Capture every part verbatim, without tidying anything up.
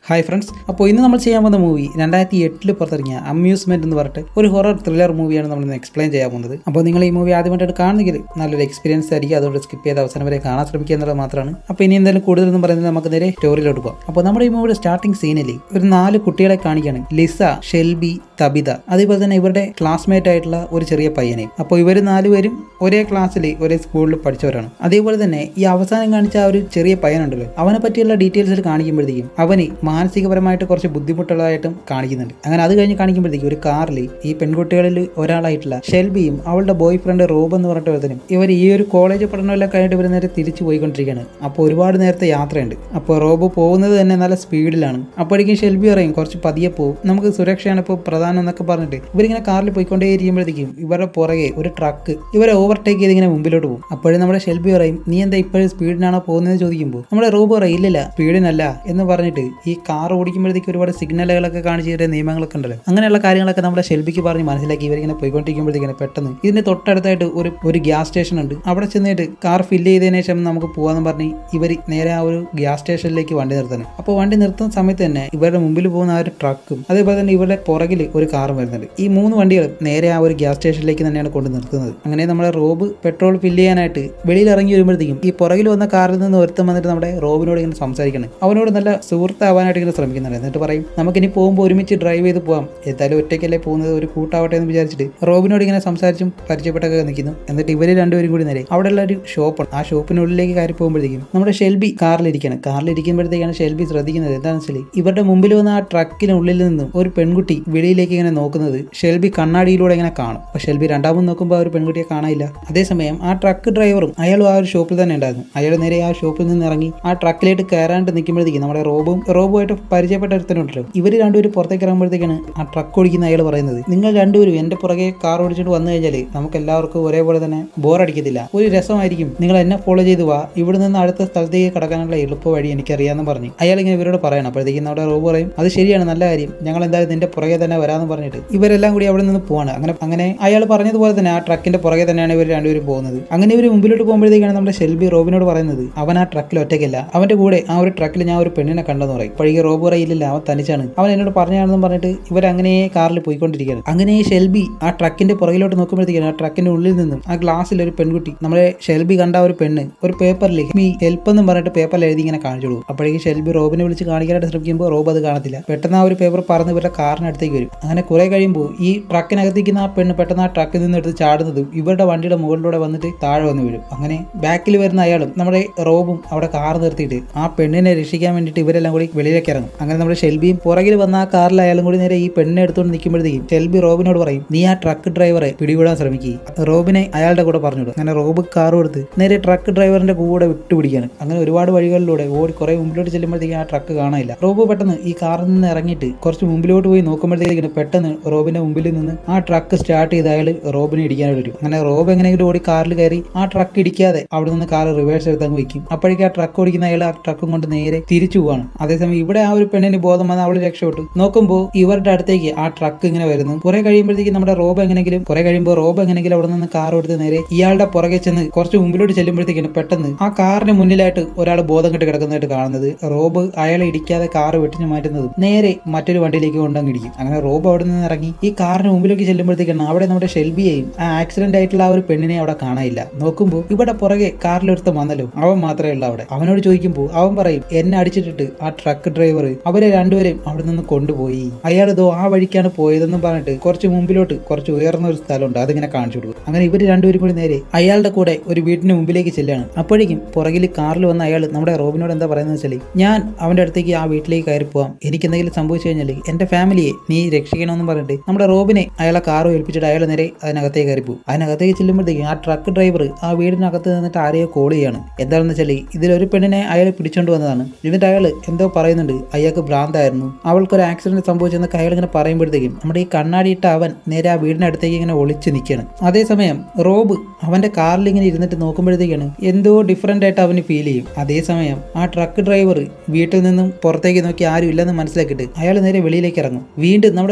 Hi friends, അപ്പോൾ ഇന്ന് നമ്മൾ ചെയ്യാൻ പോകുന്ന മൂവി രണ്ടായിരത്തി എട്ടിൽ പുറത്തിറങ്ങിയ അമ്യൂസ്മെന്റ് എന്ന് പറഞ്ഞിട്ട് ഒരു ഹൊറർ ത്രില്ലർ മൂവിയാണ് നമ്മൾ ഇന്ന് എക്സ്പ്ലെയിൻ ചെയ്യാൻ പോകുന്നത്. അപ്പോൾ നിങ്ങൾ ഈ മൂവി ആദ്യമായിട്ട് കാണുന്നെങ്കിൽ നല്ലൊരു എക്സ്പീരിയൻസ് ആയിരിക്കും, അതുകൊണ്ട് സ്കിപ്പ് ചെയ്ത് അവസാനം വരെ കാണാൻ ശ്രമിക്കുക എന്നുള്ളത് മാത്രമാണ്. അപ്പോൾ ഇനി എന്തായാലും കൂടുതലൊന്നും പറയുന്നത് നമുക്ക് നേരെ സ്റ്റോറിയിലോട്ട് പോകാം. അപ്പോൾ നമ്മുടെ ഈ മൂവിയുടെ സ്റ്റാർട്ടിംഗ് സീനിൽ ഒരു നാല് കുട്ടികളെ കാണിക്കുകയാണ്. ലിസ, ഷെൽബി, തബിത, അതേപോലെ തന്നെ ഇവരുടെ ക്ലാസ്മേറ്റ് ആയിട്ടുള്ള ഒരു ചെറിയ പയ്യനെ. അപ്പോൾ ഇവർ നാലുപേരും ഒരേ ക്ലാസ്സിൽ ഒരേ സ്കൂളിൽ പഠിച്ചവരാണ്. അതേപോലെ തന്നെ ഈ അവസാനം കാണിച്ച ആ ഒരു ചെറിയ പയ്യനുണ്ടല്ലോ, അവനെ പറ്റിയുള്ള ഡീറ്റെയിൽസിൽ കാണിക്കുമ്പോഴത്തേക്കും അവന് മാനസികപരമായിട്ട് കുറച്ച് ബുദ്ധിമുട്ടുള്ളതായിട്ടും കാണിക്കുന്നുണ്ട്. അങ്ങനെ അത് കഴിഞ്ഞ് കാണിക്കുമ്പോഴത്തേക്കും ഒരു കാറിൽ ഈ പെൺകുട്ടികളിൽ ഒരാളായിട്ടുള്ള ഷെൽബിയും അവളുടെ ബോയ് ഫ്രണ്ട് റോബ് എന്ന് പറഞ്ഞിട്ട് വരുന്നതിനും ഇവർ ഈ ഒരു കോളേജ് പഠനമെല്ലാം കഴിഞ്ഞിട്ട് ഇവർ നേരെ തിരിച്ചു പോയിക്കൊണ്ടിരിക്കുകയാണ്. അപ്പോൾ ഒരുപാട് നേരത്തെ യാത്രയുണ്ട്. അപ്പോൾ റോബ് പോകുന്നത് തന്നെ നല്ല സ്പീഡിലാണ്. അപ്പോഴേക്കും ഷെൽബി പറയും കുറച്ച് പതിയെ പോകും, നമുക്ക് സുരക്ഷയാണ് ഇപ്പോൾ പ്രധാനം എന്നൊക്കെ പറഞ്ഞിട്ട് ഇവരിങ്ങനെ കാറിൽ പോയിക്കൊണ്ടേ ഇരിക്കുമ്പോഴത്തേക്കും ഇവരുടെ പുറകെ ഒരു ട്രക്ക് ഇവരെ ഓവർടേക്ക് ചെയ്ത് ഇങ്ങനെ മുമ്പിലോട്ട് പോകും. അപ്പോഴും നമ്മുടെ ഷെൽബി പറയും നീ എന്താ ഇപ്പോഴും സ്പീഡിനാണോ പോകുന്നത് ചോദിക്കുമ്പോൾ നമ്മുടെ റോബ് പറയും ഇല്ലില്ല സ്പീഡിനല്ല എന്ന് പറഞ്ഞിട്ട് ഈ കാർ ഓടിക്കുമ്പോഴത്തേക്ക് ഒരുപാട് സിഗ്നലുകളൊക്കെ കാണിച്ചിട്ട് നിയമങ്ങളൊക്കെ ഉണ്ടല്ലോ, അങ്ങനെയുള്ള കാര്യങ്ങളൊക്കെ നമ്മുടെ ഷെൽബിക്ക് പറഞ്ഞ് മനസ്സിലാക്കി ഇവരിങ്ങനെ പോയിക്കൊണ്ടിരിക്കുമ്പോഴത്തേക്കും പെട്ടെന്ന് ഇതിന്റെ തൊട്ടടുത്തായിട്ട് ഒരു ഒരു ഗ്യാസ് സ്റ്റേഷൻ ഉണ്ട്. അവിടെ ചെന്നിട്ട് കാർ ഫില്ല് ചെയ്തതിനു ശേഷം നമുക്ക് പോകാന്ന് പറഞ്ഞ് ഇവർ നേരെ ആ ഒരു ഗ്യാസ് സ്റ്റേഷനിലേക്ക് വണ്ടി നിർത്തുന്നത്. അപ്പോൾ വണ്ടി നിർത്തുന്ന സമയത്ത് തന്നെ ഇവരുടെ മുമ്പിൽ പോകുന്ന ആ ഒരു ട്രക്കും അതേപോലെ തന്നെ ഇവരുടെ പുറകിൽ ഒരു കാറും വരുന്നുണ്ട്. ഈ മൂന്ന് വണ്ടികളും നേരെ ആ ഒരു ഗ്യാസ് സ്റ്റേഷനിലേക്ക് തന്നെയാണ് കൊണ്ട് നിർത്തുന്നത്. അങ്ങനെ നമ്മുടെ റോബ് പെട്രോൾ ഫില്ല് ചെയ്യാനായിട്ട് വെളിയിൽ ഇറങ്ങി വരുമ്പോഴത്തേക്കും ഈ പുറകിൽ വന്ന കാറിൽ നിന്ന് ഒരുത്തം വന്നിട്ട് നമ്മുടെ റോബിനോട് ഇങ്ങനെ സംസാരിക്കണം. അവനോട് നല്ല സുഹൃത്താവാനായിട്ട് ഇങ്ങനെ ശ്രമിക്കുന്നുണ്ട്. എന്നിട്ട് പറയും നമുക്കിനി പോകുമ്പോൾ ഒരുമിച്ച് ഡ്രൈവ് ചെയ്ത് പോകാം, എന്തായാലും ഒറ്റയ്ക്കല്ലേ പോകുന്നത്, ഒരു കൂട്ടാവട്ടെ എന്ന് വിചാരിച്ചിട്ട് റോബിനോട് ഇങ്ങനെ സംസാരിച്ചും പരിചയപ്പെട്ടൊക്കെ നിൽക്കുന്നു. എന്നിട്ട് ഇവര് രണ്ടുപേരും കൂടി നേരെ അവിടെയുള്ള ഒരു ഷോപ്പാണ്. ആ ഷോപ്പിനുള്ളിലേക്ക് കയറി പോകുമ്പോഴത്തേക്കും നമ്മുടെ ഷെൽബി കാറിലിരിക്കണം. കാറിലിരിക്കുമ്പോഴത്തേക്കാണ് ഷെൽബി ശ്രദ്ധിക്കുന്നത് എന്താണെന്ന് വെച്ചാൽ ഇവരുടെ മുമ്പിൽ വന്ന ആ ട്രക്കിനുള്ളിൽ നിന്നും ഒരു പെൺകുട്ടി വെളിയിലേക്ക് ഇങ്ങനെ നോക്കുന്നത് ഷെൽബി കണ്ണാടിയിലൂടെ ഇങ്ങനെ കാണും. അപ്പോൾ ഷെൽബി രണ്ടാമത് നോക്കുമ്പോൾ ആ ഒരു പെൺകുട്ടിയെ കാണാനില്ല. അതേസമയം ആ ട്രക്ക് ഡ്രൈവറും അയാളും ആ ഒരു ഷോപ്പിൽ തന്നെ ഉണ്ടായിരുന്നു. അയാൾ നേരെ ആ ഷോപ്പിൽ നിന്ന് ഇറങ്ങി ആ ട്രക്കിലേക്ക് കയറാണ്ട് നിൽക്കുമ്പോഴത്തേക്കും നമ്മുടെ റോബും റോബുമായിട്ട് പരിചയപ്പെട്ട ഒരുത്തനുണ്ടല്ലോ, ഇവര് രണ്ടുപേരും പുറത്തേക്ക് ഇറങ്ങുമ്പോഴത്തേക്കാണ് ആ ട്രക്ക് ഓടിക്കുന്ന അയാൾ പറയുന്നത് നിങ്ങൾ രണ്ടുപേരും എന്റെ പുറകെ കാർ ഓടിച്ചിട്ട് വന്നു കഴിഞ്ഞാൽ നമുക്ക് എല്ലാവർക്കും ഒരേപോലെ തന്നെ ബോറടിക്കത്തില്ല, ഒരു രസമായിരിക്കും, നിങ്ങൾ എന്നെ ഫോളോ ചെയ്ത് വാ, ഇവിടെ നിന്ന് അടുത്ത സ്ഥലത്തേക്ക് കടക്കാനുള്ള എളുപ്പ വഴി എനിക്കറിയാമെന്ന് പറഞ്ഞു അയാൾ ഇങ്ങനെ ഇവരോട് പറയണം. അപ്പോഴത്തേക്കും നമ്മുടെ റോബ് പറയും അത് ശരിയാണ്, നല്ല കാര്യം, ഞങ്ങൾ എന്തായാലും നിന്റെ പുറകെ തന്നെ വരാമെന്ന് പറഞ്ഞിട്ട് ഇവരെല്ലാം കൂടി അവിടെ നിന്ന് പോവാണ്. അങ്ങനെ അങ്ങനെ അയാൾ പറഞ്ഞതുപോലെ തന്നെ ആ ട്രക്കിന്റെ പുറകെ തന്നെയാണ് ഇവർ രണ്ടുപേരും പോകുന്നത്. അങ്ങനെ ഇവർ മുമ്പിലോട്ട് പോകുമ്പോഴത്തേക്കാണ് നമ്മുടെ ഷെൽബി റോബിനോട് പറയുന്നത് അവൻ ആ ട്രക്കിൽ ഒറ്റയ്ക്കല്ല, അവന്റെ കൂടെ ആ ഒരു ട്രക്കിൽ ഞാൻ ഒരു പെണ്ണിനെ കണ്ടെന്ന് പറയും. അപ്പോഴേക്ക് റോബ് പറയില്ല അവൻ തനിച്ചാണ്, അവൻ എന്നോട് പറഞ്ഞാണെന്ന് പറഞ്ഞിട്ട് ഇവരങ്ങനെ കാറിൽ പോയിക്കൊണ്ടിരിക്കുകയാണ്. അങ്ങനെ ഷെൽബി ആ ട്രക്കിന്റെ പുറകിലോട്ട് നോക്കുമ്പോഴത്തേക്കാണ് ആ ട്രക്കിന്റെ ഉള്ളിൽ നിന്നും ആ ഗ്ലാസ്സിൽ ഒരു പെൺകുട്ടി നമ്മുടെ ഷെൽബി കണ്ട ഒരു പെണ്ണ് ഒരു പേപ്പറിൽ മീ ഹെൽപ്പ് എന്ന് പറഞ്ഞിട്ട് പേപ്പറിൽ എഴുതി ഇങ്ങനെ കാണിച്ചു കൊടുക്കും. അപ്പോഴേക്ക് ഷെൽബി റോബിനെ വിളിച്ച് കാണിക്കാനായിട്ട് ശ്രമിക്കുമ്പോൾ റോബ് അത് കാണത്തില്ല. പെട്ടെന്ന് ആ ഒരു പേപ്പർ പറന്ന് ഇവരുടെ കാറിനടുത്തേക്ക് വരും. അങ്ങനെ കുറെ കഴിയുമ്പോൾ ഈ ട്രക്കിനകത്തേക്കുന്ന ആ പെണ്ണ് പെട്ടെന്ന് ആ ട്രക്കിൽ നിന്ന് എടുത്ത് ചാടുന്നതും ഇവരുടെ വണ്ടിയുടെ മുകളിലൂടെ വന്നിട്ട് താഴെ വന്ന് വീഴും. അങ്ങനെ ബാക്കിൽ വരുന്ന അയാളും നമ്മുടെ റോബും അവിടെ കാർ നിർത്തിയിട്ട് ആ പെണ്ണിനെ രക്ഷിക്കാൻ വേണ്ടിയിട്ട് ഇവരെല്ലാം കൂടി വെളിയിലേക്ക് ഇറങ്ങും. അങ്ങനെ നമ്മുടെ ഷെൽബിയും പുറകിൽ വന്ന ആ കാറിൽ അയാളും കൂടി നേരെ ഈ പെണ്ണിനെ എടുത്തുകൊണ്ട് നിൽക്കുമ്പോഴത്തേക്കും ഷെൽബി റോബിനോട് പറയും നീ ആ ട്രക്ക് ഡ്രൈവറെ പിടികൂടാൻ ശ്രമിക്കുക. റോബിനെ അയാളുടെ കൂടെ പറഞ്ഞിടും. അങ്ങനെ റോബ് കാർ കൊടുത്ത് നേരെ ട്രക്ക് ഡ്രൈവറിന്റെ കൂടെ വിട്ടുപിടിക്കുകയാണ്. അങ്ങനെ ഒരുപാട് വഴികളിലൂടെ ഓടി കുറെ മുമ്പിലോട്ട് ചെല്ലുമ്പോഴത്തേക്കും ആ ട്രക്ക് കാണാനില്ല. റോബ് പെട്ടെന്ന് ഈ കാറിൽ നിന്ന് ഇറങ്ങിയിട്ട് കുറച്ച് മുമ്പിലോട്ട് പോയി നോക്കുമ്പോഴത്തേക്കും പെട്ടെന്ന് റോബിന്റെ മുമ്പിൽ നിന്ന് ആ ട്രക്ക് സ്റ്റാർട്ട് ചെയ്ത് അയാൾ റോബിനെ ഇടിക്കാനായിട്ട് വരും. അങ്ങനെ റോബ് എങ്ങനെയെങ്കിലും ഓടി കാറിൽ കയറി ആ ട്രക്ക് ഇടിക്കാതെ അവിടെ നിന്ന് കാർ റിവേഴ്സ് എടുത്തങ്ങ് വയ്ക്കും. അപ്പോഴേക്കും ആ ട്രക്ക് ഓടിക്കുന്ന അയാൾ ആ ട്രക്കും കൊണ്ട് നേരെ തിരിച്ചു പോവാണ്. അതേസമയം ഇവിടെ ആ ഒരു പെണ്ണിന് ബോധം വന്ന് അവൾ രക്ഷപ്പെട്ടു. നോക്കുമ്പോൾ ഇവരുടെ അടുത്തേക്ക് ആ ട്രക്ക് ഇങ്ങനെ വരുന്നു. കുറെ കഴിയുമ്പോഴത്തേക്ക് നമ്മുടെ റോബ് എങ്ങനെങ്കിലും കുറെ കഴിയുമ്പോൾ റോബ് എങ്ങനെങ്കിലും അവിടെ നിന്ന് കാർ എടുത്ത് നേരെ ഇയാളുടെ പുറകെ ചെന്ന് കുറച്ച് മുമ്പിലോട്ട് ചെല്ലുമ്പോഴത്തേക്കാണ് പെട്ടെന്ന് ആ കാറിന് മുന്നിലായിട്ട് ഒരാൾ ബോധം കെട്ട് കിടക്കുന്നതായിട്ട് കാണുന്നത്. റോബ് അയാളെ ഇടിക്കാതെ കാർ വെട്ടിഞ്ഞു മാറ്റുന്നതും നേരെ മറ്റൊരു വണ്ടിയിലേക്ക് കൊണ്ടങ്ങ് ഇടിക്കും. അങ്ങനെ റോബ് അവിടെ നിന്ന് ഇറങ്ങി ഈ കാറിന് മുമ്പിലേക്ക് ചെല്ലുമ്പോഴത്തേക്കാണ് അവിടെ നമ്മുടെ ഷെൽബിയെയും ആ ആക്സിഡന്റ് ആയിട്ടുള്ള ആ ഒരു പെണ്ണിനെ അവിടെ കാണാനില്ല. നോക്കുമ്പോൾ ഇവിടെ പുറകെ കാറിലൊരുത്തം വന്നല്ലോ, അവൻ മാത്രമേ ഉള്ളൂ അവിടെ. അവനോട് ചോദിക്കുമ്പോൾ അവൻ പറയും എന്നെ അടിച്ചിട്ടിട്ട് ആ ട്രക്ക് ഡ്രൈവർ അവരെ രണ്ടുപേരെയും അവിടെ നിന്ന് കൊണ്ടുപോയി, അയാൾ ഇതോ ആ വഴിക്കാണ് പോയതെന്നും പറഞ്ഞിട്ട് കുറച്ച് മുമ്പിലോട്ട് കുറച്ച് ഉയർന്ന ഒരു സ്ഥലമുണ്ട് അതിങ്ങനെ കാണിച്ചു കൊടുക്കും. അങ്ങനെ ഇവർ രണ്ടുപേരും കൂടി നേരെ അയാളുടെ കൂടെ ഒരു വീടിന് മുമ്പിലേക്ക് ചെല്ലാണ്. അപ്പോഴേക്കും പുറകിൽ കാറിൽ വന്ന അയാൾ നമ്മുടെ റോബിനോട് എന്താ പറയുന്നത് വെച്ചാൽ ഞാൻ അവന്റെ അടുത്തേക്ക് ആ വീട്ടിലേക്ക് കയറി പോവാം, എനിക്ക് എന്തെങ്കിലും സംഭവിച്ചു കഴിഞ്ഞാൽ എന്റെ ഫാമിലിയെ നീ രക്ഷിക്കണമെന്ന് പറഞ്ഞിട്ട് നമ്മുടെ റോബിനെ അയാളെ കാറ് ഏൽപ്പിച്ചിട്ട് അയാൾ നേരെ അതിനകത്തേക്ക് കയറി പോകും. അതിനകത്തേക്ക് ചെല്ലുമ്പോഴത്തേക്കും ആ ട്രക്ക് ഡ്രൈവർ ആ വീടിനകത്ത് നിന്നിട്ട് ആരെയോ കോൾ ചെയ്യാണ്. എന്താണെന്ന് വെച്ചാൽ ഇതിലൊരു പെണ്ണിനെ അയാൾ പിടിച്ചോണ്ട് വന്നതാണ്. എന്നിട്ട് അയാൾ എന്തോ പറയുന്നുണ്ട്, അയാൾക്ക് ഭ്രാന്തായിരുന്നു, അവൾക്കൊരു ആക്സിഡന്റ് സംഭവിച്ചെന്നൊക്കെ അയാൾ ഇങ്ങനെ പറയുമ്പോഴത്തേക്കും നമ്മുടെ ഈ കണ്ണാടിയിട്ട അവൻ നേരെ ആ വീടിനടുത്തേക്ക് ഇങ്ങനെ ഒളിച്ച് നിൽക്കുകയാണ്. അതേസമയം റോബ് അവന്റെ കാറിൽ ഇങ്ങനെ ഇരുന്നിട്ട് നോക്കുമ്പോഴത്തേക്കാണ് എന്തോ ഡിഫറെന്റ് ആയിട്ട് അവന് ഫീൽ ചെയ്യും. അതേസമയം ആ ട്രക്ക് ഡ്രൈവർ വീട്ടിൽ നിന്നും പുറത്തേക്ക് നോക്കി ആരും ഇല്ലെന്ന് മനസ്സിലാക്കിയിട്ട് അയാൾ നേരെ വെളിയിലേക്ക് ഇറങ്ങും. വീണ്ടും നമ്മുടെ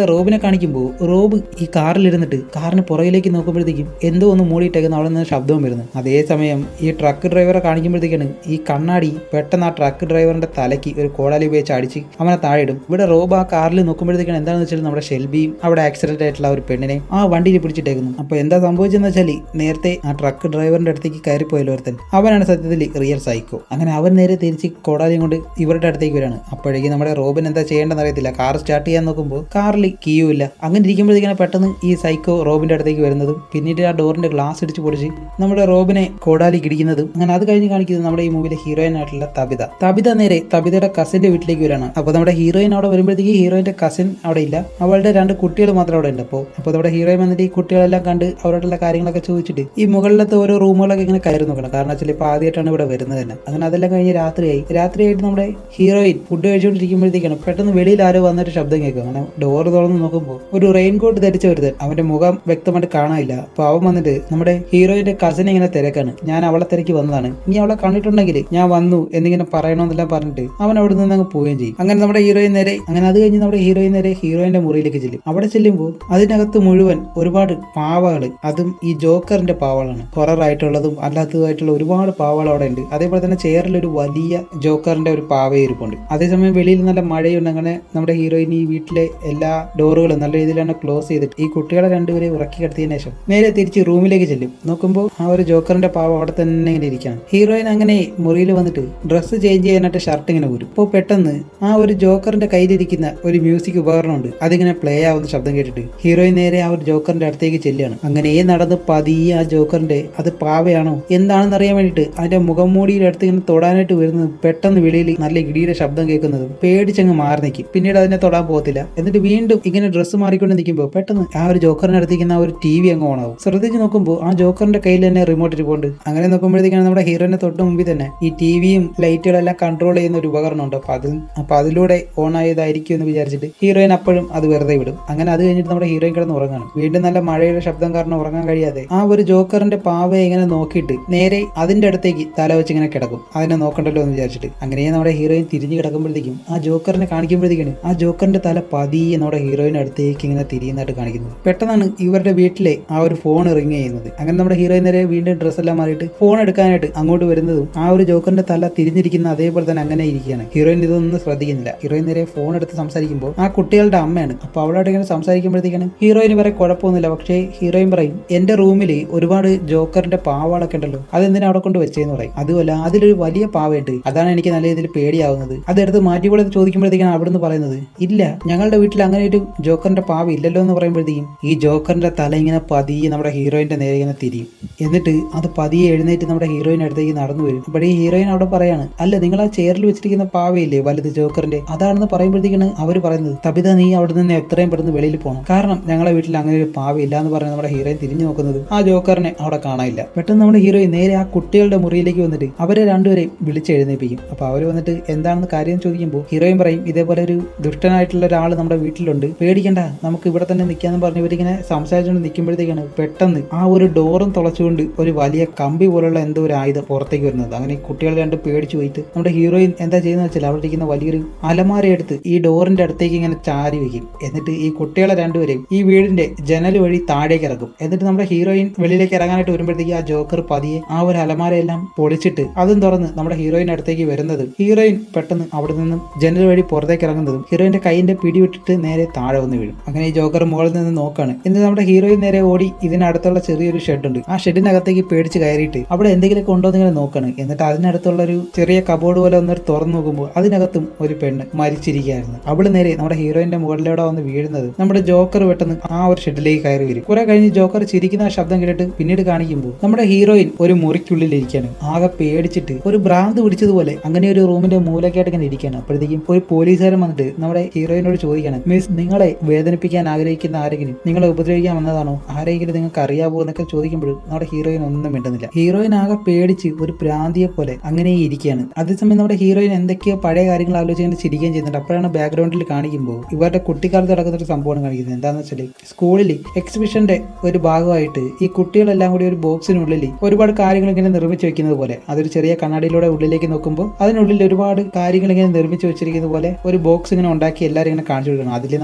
നമ്മുടെ റോബിനെ കാണിക്കുമ്പോൾ റോബ് ഈ കാറിലിരുന്നിട്ട് കാറിന് പുറകിലേക്ക് നോക്കുമ്പോഴത്തേക്കും എന്തോ ഒന്ന് മൂടിയിട്ടേക്കുന്ന അവിടെ നിന്ന് ശബ്ദവും വരുന്നു. അതേസമയം ഈ ട്രക്ക് ഡ്രൈവറെ കാണിക്കുമ്പോഴത്തേക്കാണ് ഈ കണ്ണാടി പെട്ടെന്ന് ആ ട്രക്ക് ഡ്രൈവറിന്റെ തലയ്ക്ക് ഒരു കോടാലി ഉപയോഗിച്ച് അടിച്ച് അവനെ താഴെയിടും. ഇവിടെ റോബ് ആ കാറിൽ നോക്കുമ്പോഴത്തേക്കാണ് എന്താണെന്ന് വെച്ചാൽ നമ്മുടെ ഷെൽബിയും അവിടെ ആക്സിഡന്റ് ആയിട്ടുള്ള ഒരു പെണ്ണിനെ ആ വണ്ടിയിൽ പിടിച്ചിട്ടേക്കുന്നു. അപ്പോൾ എന്താ സംഭവിച്ചെന്ന് വെച്ചാൽ നേരത്തെ ആ ട്രക്ക് ഡ്രൈവറിന്റെ അടുത്തേക്ക് കയറിപ്പോയല്ലോ ഒരുത്തൻ, അവനാണ് സത്യത്തിൽ റിയൽ സൈക്കോ. അങ്ങനെ അവൻ നേരെ തിരിച്ച് കോടാലിയും കൊണ്ട് ഇവരുടെ അടുത്തേക്ക് വരാണ്. അപ്പോഴേക്കും നമ്മുടെ റോബിൻ എന്താ ചെയ്യേണ്ടതെന്ന് അറിയത്തില്ല. കാർ സ്റ്റാർട്ട് ചെയ്യാൻ നോക്കുമ്പോൾ കാറിൽ കീയും ഇല്ല. അങ്ങനെ ഇരിക്കുമ്പോഴത്തേക്കാണ് പെട്ടെന്ന് ഈ സൈക്കോ റോബിന്റെ അടുത്തേക്ക് വരുന്നതും പിന്നീട് ആ ഡോറിന്റെ ഗ്ലാസ് ഇടിച്ച് പൊടിച്ച് നമ്മുടെ റോബിനെ കോടാലി കിടിക്കുന്നതും. അങ്ങനെ അത് കഴിഞ്ഞ് കാണിക്കുന്നത് നമ്മുടെ ഈ മൂവിയിലെ ഹീറോയിൻ ആയിട്ടുള്ള തബിത. തബിത നേരെ തബിതയുടെ കസിന്റെ വീട്ടിലേക്ക് വരാണ്. അപ്പോൾ നമ്മുടെ ഹീറോയിൻ അവിടെ വരുമ്പോഴത്തേക്ക് ഹീറോയിന്റെ കസിൻ അവിടെ ഇല്ല, അവളുടെ രണ്ട് കുട്ടികൾ മാത്രം അവിടെ ഉണ്ട്. അപ്പോൾ അപ്പോൾ നമ്മുടെ ഹീറോയിൻ വന്നിട്ട് ഈ കുട്ടികളെല്ലാം കണ്ട് അവരോടുള്ള കാര്യങ്ങളൊക്കെ ചോദിച്ചിട്ട് ഈ മുകളിലത്തെ ഓരോ റൂമുകളൊക്കെ ഇങ്ങനെ കയറി നോക്കണം. കാരണം വെച്ചാൽ ഇപ്പോൾ ആദ്യമായിട്ടാണ് ഇവിടെ വരുന്നത് തന്നെ. അങ്ങനെ അതെല്ലാം കഴിഞ്ഞ് രാത്രിയായി. രാത്രിയായിട്ട് നമ്മുടെ ഹീറോയിൻ ഫുഡ് കഴിച്ചുകൊണ്ടിരിക്കുമ്പോഴത്തേക്കാണ് പെട്ടെന്ന് വെളിയിൽ ആരോ വന്നിട്ട് ശബ്ദം കേൾക്കും. അങ്ങനെ ഡോർ തുറന്ന് നോക്കുമ്പോൾ ഒരു റെയിൻ കോട്ട് ധരിച്ച ഒരുത്തൻ, അവന്റെ മുഖം വ്യക്തമായിട്ട് കാണാനില്ല. അപ്പോൾ അവൻ വന്നിട്ട് നമ്മുടെ ഹീറോയിന്റെ കസിനെ ഇങ്ങനെ തിരക്കാണ്. ഞാൻ അവളെ തിരക്കി വന്നതാണ്, നീ അവളെ കണ്ടിട്ടുണ്ടെങ്കിൽ ഞാൻ വന്നു എന്നിങ്ങനെ പറയണമെന്നെല്ലാം പറഞ്ഞിട്ട് അവൻ അവിടെ നിന്ന് അങ്ങ് പോവുകയും ചെയ്യും. അങ്ങനെ നമ്മുടെ ഹീറോയിൻ നേരെ അങ്ങനെ അത് കഴിഞ്ഞ് നമ്മുടെ ഹീറോയിൻ നേരെ ഹീറോയിന്റെ മുറിയിലേക്ക് ചെല്ലും. അവിടെ ചെല്ലുമ്പോൾ അതിനകത്ത് മുഴുവൻ ഒരുപാട് പാവകൾ, അതും ഈ ജോക്കറിന്റെ പാവകളാണ്. ഹൊറർ ആയിട്ടുള്ളതും അല്ലാത്തതുമായിട്ടുള്ള ഒരുപാട് പാവകൾ അവിടെ ഉണ്ട്. അതേപോലെ തന്നെ ചെയറിൽ ഒരു വലിയ ജോക്കറിന്റെ ഒരു പാവയിരിപ്പുണ്ട്. അതേസമയം വെളിയിൽ നല്ല മഴയുണ്ട്. അങ്ങനെ നമ്മുടെ ഹീറോയിൻ ഈ വീട്ടിലെ എല്ലാ ഡോറുകളും നല്ല രീതിയിലാണ് ക്ലോസ് ചെയ്തിട്ട് ഈ കുട്ടികളെ രണ്ടുപേരെ ഉറക്കി കിടത്തിയതിനു ശേഷം നേരെ തിരിച്ച് റൂമിലേക്ക് ചെല്ലും. നോക്കുമ്പോൾ ആ ഒരു ജോക്കറിന്റെ പാവ അവിടെ തന്നെ ഇങ്ങനെ ഇരിക്കുകയാണ്. ഹീറോയിൻ അങ്ങനെ മുറിയിൽ വന്നിട്ട് ഡ്രസ്സ് ചേഞ്ച് ചെയ്യാനായിട്ട് ഷർട്ട് ഇങ്ങനെ ഊരും. അപ്പോൾ പെട്ടെന്ന് ആ ഒരു ജോക്കറിന്റെ കയ്യിലിരിക്കുന്ന ഒരു മ്യൂസിക് ഉപകരണമുണ്ട്, അതിങ്ങനെ പ്ലേ ആവുന്ന ശബ്ദം കേട്ടിട്ട് ഹീറോയിൻ നേരെ ആ ഒരു ജോക്കറിന്റെ അടുത്തേക്ക് ചെല്ലുകയാണ്. അങ്ങനെ നടന്ന് പതിയെ ആ ജോക്കറിന്റെ അത് പാവയാണോ എന്താണെന്ന് അറിയാൻ വേണ്ടിയിട്ട് അതിന്റെ മുഖം മൂടിയുടെ അടുത്ത് ഇങ്ങനെ തൊടാനായിട്ട് വരുന്നത് പെട്ടെന്ന് വെളിയിൽ നല്ല ഇടിയുടെ ശബ്ദം കേൾക്കുന്നതും പേടിച്ചങ്ങ് മാറി നിൽക്കും. പിന്നീട് അതിനെ തൊടാൻ പോകത്തില്ല. എന്നിട്ട് വീണ്ടും ഇങ്ങനെ ഡ്രസ്സ് മാറിക്കൊണ്ട് നിൽക്കുമ്പോൾ പെട്ടെന്ന് ആ ഒരു ജോക്കറിന്റെ അടുത്തേക്കുന്ന ആ ഒരു ടി വി അങ്ങ് ഓണാവും. ശ്രദ്ധിച്ച് നോക്കുമ്പോൾ ആ ജോക്കറിന്റെ കയ്യിൽ തന്നെ റിമോട്ട് ഇരിപ്പുണ്ട്. അങ്ങനെ നോക്കുമ്പോഴത്തേക്കാണ് നമ്മുടെ ഹീറോയിന്റെ തൊട്ട് മുമ്പിൽ തന്നെ ഈ ടിവിയും ലൈറ്റുകളെല്ലാം കൺട്രോൾ ചെയ്യുന്ന ഒരു ഉപകരണമുണ്ട്. അപ്പൊ അതിൽ അപ്പൊ അതിലൂടെ ഓൺ ആയതായിരിക്കും എന്ന് വിചാരിച്ചിട്ട് ഹീറോയിൻ അപ്പോഴും അത് വെറുതെ വിടും. അങ്ങനെ അത് കഴിഞ്ഞിട്ട് നമ്മുടെ ഹീറോയിൻ കിടന്ന് ഉറങ്ങാണ്. വീണ്ടും നല്ല മഴയുടെ ശബ്ദം കാരണം ഉറങ്ങാൻ കഴിയാതെ ആ ഒരു ജോക്കറിന്റെ പാവയെ ഇങ്ങനെ നോക്കിയിട്ട് നേരെ അതിന്റെ അടുത്തേക്ക് തല വെച്ച് ഇങ്ങനെ കിടക്കും, അതിനെ നോക്കണ്ടല്ലോ എന്ന് വിചാരിച്ചിട്ട്. അങ്ങനെ നമ്മുടെ ഹീറോയിൻ തിരിഞ്ഞു കിടക്കുമ്പോഴത്തേക്കും ആ ജോക്കറിനെ കാണിക്കുമ്പോഴത്തേക്കാണ് ആ ജോക്കറിന്റെ തല പതിയെ നമ്മുടെ ഹീറോയിൻ അടുത്തേക്ക് ഇങ്ങനെ തിരിയുന്നതായിട്ട് കാണിക്കുന്നത്. പെട്ടെന്നാണ് ഇവരുടെ വീട്ടിലെ ആ ഒരു ഫോൺ റിങ് ചെയ്യുന്നത്. അങ്ങനെ നമ്മുടെ ഹീറോയിൻ നേരെ വീണ്ടും ഡ്രസ്സ് എല്ലാം മാറിയിട്ട് ഫോൺ എടുക്കാനായിട്ട് അങ്ങോട്ട് വരുന്നതും ആ ഒരു ജോക്കറിന്റെ തല തിരിഞ്ഞിരിക്കുന്ന അതേപോലെ തന്നെ അങ്ങനെ ഇരിക്കുകയാണ്. ഹീറോയിൻ ഇതൊന്നും ശ്രദ്ധിക്കുന്നില്ല. ഹീറോയിൻ നേരെ ഫോൺ എടുത്ത് സംസാരിക്കുമ്പോൾ ആ കുട്ടികളുടെ അമ്മയാണ്. അപ്പൊ അവളോട് ഇങ്ങനെ സംസാരിക്കുമ്പോഴത്തേക്കാണ് ഹീറോയിന് വരെ കുഴപ്പമൊന്നുമില്ല. പക്ഷേ ഹീറോയിൻ പറയും, എന്റെ റൂമിൽ ഒരുപാട് ജോക്കറിന്റെ പാവകളൊക്കെ ഉണ്ടല്ലോ, അതെന്തിനാ അവിടെ കൊണ്ട് വെച്ചേന്ന് പറയും. അതുമല്ല അതിലൊരു വലിയ പാവയുണ്ട്, അതാണ് എനിക്ക് നല്ല രീതിയിൽ പേടിയാവുന്നത്, അതെടുത്ത് മാറ്റിക്കൂടെ ചോദിക്കുമ്പോഴത്തേക്കാണ് അവിടുന്ന് പറയുന്നത്, ഇല്ല ഞങ്ങളുടെ വീട്ടിൽ അങ്ങനെ ഒരു ജോക്കറിന്റെ പാവ ഇല്ലല്ലോ എന്ന് പറയുമ്പോഴത്തേക്കും ഈ ജോക്കറിന്റെ തല ഇങ്ങനെ പതിയെ നമ്മുടെ ഹീറോയിന്റെ നേരെ ഇങ്ങനെ തിരിയും. എന്നിട്ട് അത് പതിയെ എഴുന്നേറ്റ് നമ്മുടെ ഹീറോയിൻ അടുത്തേക്ക് നടന്നു വരും. അപ്പോൾ ഈ ഹീറോയിൻ അവിടെ പറയാണ്, അല്ല നിങ്ങൾ ആ ചെയറിൽ വെച്ചിരിക്കുന്ന പാവയില്ലേ വലുത് ജോക്കറിന്റെ, അതാണെന്ന് പറയുമ്പോഴത്തേക്കാണ് അവർ പറയുന്നത്, തബിത നീ അവിടെ നിന്ന് എത്രയും പെട്ടെന്ന് വെളിയിൽ പോകണം, കാരണം ഞങ്ങളുടെ വീട്ടിൽ അങ്ങനെ ഒരു പാവ ഇല്ല എന്ന് പറഞ്ഞ് നമ്മുടെ ഹീറോയിൻ തിരിഞ്ഞു നോക്കുന്നത് ആ ജോക്കറിനെ അവിടെ കാണാനില്ല. പെട്ടെന്ന് നമ്മുടെ ഹീറോയിൻ നേരെ ആ കുട്ടികളുടെ മുറിയിലേക്ക് വന്നിട്ട് അവരെ രണ്ടുപേരെയും വിളിച്ചെഴുന്നേപ്പിക്കും. അപ്പൊ അവര് വന്നിട്ട് എന്താണെന്ന് കാര്യം ചോദിക്കുമ്പോൾ ഹീറോയിൻ പറയും, ഇതേപോലെ ഒരു ദുഷ്ടനായിട്ടുള്ള ഒരാൾ നമ്മുടെ വീട്ടിലുണ്ട്, പേടിക്കണ്ട നമുക്ക് ഇവിടെ തന്നെ നിൽക്കാന്ന് പറഞ്ഞ് ഇവരിങ്ങനെ സംസാരിച്ചുകൊണ്ട് നിൽക്കുമ്പോഴത്തേക്കാണ് പെട്ടെന്ന് ആ ഒരു ഡോറും തുളച്ചുകൊണ്ട് ഒരു വലിയ കമ്പി പോലുള്ള എന്തോ ഒരു ആയുധം പുറത്തേക്ക് വരുന്നത്. അങ്ങനെ കുട്ടികൾ രണ്ട് പേടിച്ചു പോയിട്ട് നമ്മുടെ ഹീറോയിൻ എന്താ ചെയ്യുന്നത് വെച്ചാൽ അവിടെ ഇരിക്കുന്ന വലിയൊരു അലമാര എടുത്ത് ഈ ഡോറിന്റെ അടുത്തേക്ക് ഇങ്ങനെ ചാരി വെക്കും. എന്നിട്ട് ഈ കുട്ടികളെ രണ്ടുപേരെയും ഈ വീടിന്റെ ജനൽ വഴി താഴേക്ക് ഇറക്കും. എന്നിട്ട് നമ്മുടെ ഹീറോയിൻ വെളിയിലേക്ക് ഇറങ്ങാനായിട്ട് വരുമ്പോഴത്തേക്ക് ആ ജോക്കർ പതിയെ ആ ഒരു അലമാരയെല്ലാം പൊളിച്ചിട്ട് അതും തുറന്ന് നമ്മുടെ ഹീറോയിൻ അടുത്തേക്ക് വരുന്നത് ഹീറോയിൻ പെട്ടെന്ന് അവിടെ നിന്നും ജനൽ വഴി പുറത്തേക്ക് ഇറങ്ങുന്നതും ഹീറോയിന്റെ കൈയിന്റെ പിടി വിട്ടിട്ട് നേരെ താഴെ വന്ന് വീഴും. അങ്ങനെ ഈ ജോക്കർ മുകളിൽ നിന്ന് നോക്കാണ്. എന്നിട്ട് നമ്മുടെ ഹീറോയിൻ നേരെ ഓടി ഇതിനടുത്തുള്ള ചെറിയൊരു ഷെഡ് ഉണ്ട്, ആ ഷെഡിനകത്തേക്ക് പേടിച്ച് കയറിയിട്ട് അവിടെ എന്തെങ്കിലും ഉണ്ടോ എന്നിങ്ങനെ നോക്കാണ്. എന്നിട്ട് അതിനടുത്തുള്ള ഒരു ചെറിയ കബോർഡ് പോലെ ഒന്ന് തുറന്നു നോക്കുമ്പോൾ അതിനകത്തും ഒരു പെണ്ണ് മരിച്ചിരിക്കുകയായിരുന്നു. അവള് നേരെ നമ്മുടെ ഹീറോയിന്റെ മുകളിലൂടെ വന്ന് വീഴുന്നത് നമ്മുടെ ജോക്കർ പെട്ടെന്ന് ആ ഒരു ഷെഡിലേക്ക് കയറി വരും. കുറെ കഴിഞ്ഞ് ജോക്കർ ചിരിക്കുന്ന ശബ്ദം കേട്ടിട്ട് പിന്നീട് കാണിക്കുമ്പോൾ നമ്മുടെ ഹീറോയിൻ ഒരു മുറിക്കുള്ളിൽ ഇരിക്കുകയാണ്. ആകെ പേടിച്ചിട്ട് ഒരു ഭ്രാന്ത് പിടിച്ചതുപോലെ അങ്ങനെ ഒരു റൂമിന്റെ മൂലക്കായിട്ട് ഇങ്ങനെ ഇരിക്കുകയാണ്. അപ്പോഴത്തേക്കും ഒരു പോലീസുകാരൻ വന്നിട്ട് നമ്മുടെ ഹീറോയിനോട് ചോദിക്കണം, മിസ് നിങ്ങളെ വേദനിപ്പിക്കാൻ ആഗ്രഹിക്കുന്ന ആരെങ്കിലും നിങ്ങളെ ഉപദ്രവിക്കാൻ വന്നതാണോ, ആരെങ്കിലും നിങ്ങൾക്ക് അറിയാവോ എന്നൊക്കെ ചോദിക്കുമ്പോഴും നമ്മുടെ ഹീറോയിൻ ഒന്നും മിണ്ടുന്നില്ല. ഹീറോയിൻ ആകെ പേടിച്ച് ഒരു പ്രാന്തിയെ പോലെ അങ്ങനെ ഇരിക്കുകയാണ്. അതേസമയം നമ്മുടെ ഹീറോയിൻ എന്തൊക്കെയോ പഴയ കാര്യങ്ങൾ ആലോചിച്ച് ചിരിക്കുകയും ചെയ്യുന്നുണ്ട്. അപ്പോഴാണ് ബാക്ക്ഗ്രൗണ്ടിൽ കാണിക്കുമ്പോൾ ഇവരുടെ കുട്ടിക്കാലത്ത് നടക്കുന്ന ഒരു സംഭവമാണ് കാണിക്കുന്നത്. എന്താണെന്ന് വെച്ചാൽ സ്കൂളിൽ എക്സിബിഷന്റെ ഒരു ഭാഗമായിട്ട് ഈ കുട്ടികളെല്ലാം കൂടി ഒരു ബോക്സിനുള്ളിൽ ഒരുപാട് കാര്യങ്ങൾ ഇങ്ങനെ നിർമ്മിച്ചു വെക്കുന്നത് പോലെ, അതൊരു ചെറിയ കണ്ണാടിയിലൂടെ ഉള്ളിലേക്ക് നോക്കുമ്പോൾ അതിനുള്ളിൽ ഒരുപാട് കാര്യങ്ങൾ ഇങ്ങനെ നിർമ്മിച്ചു വെച്ചിരിക്കുന്ന പോലെ ഒരു ബോക്സ് ഇങ്ങനെ ഉണ്ടാക്കി എല്ലാവരും ഇങ്ങനെ കാണിച്ചു കൊടുക്കണം. അതിൽ നമ്മുടെ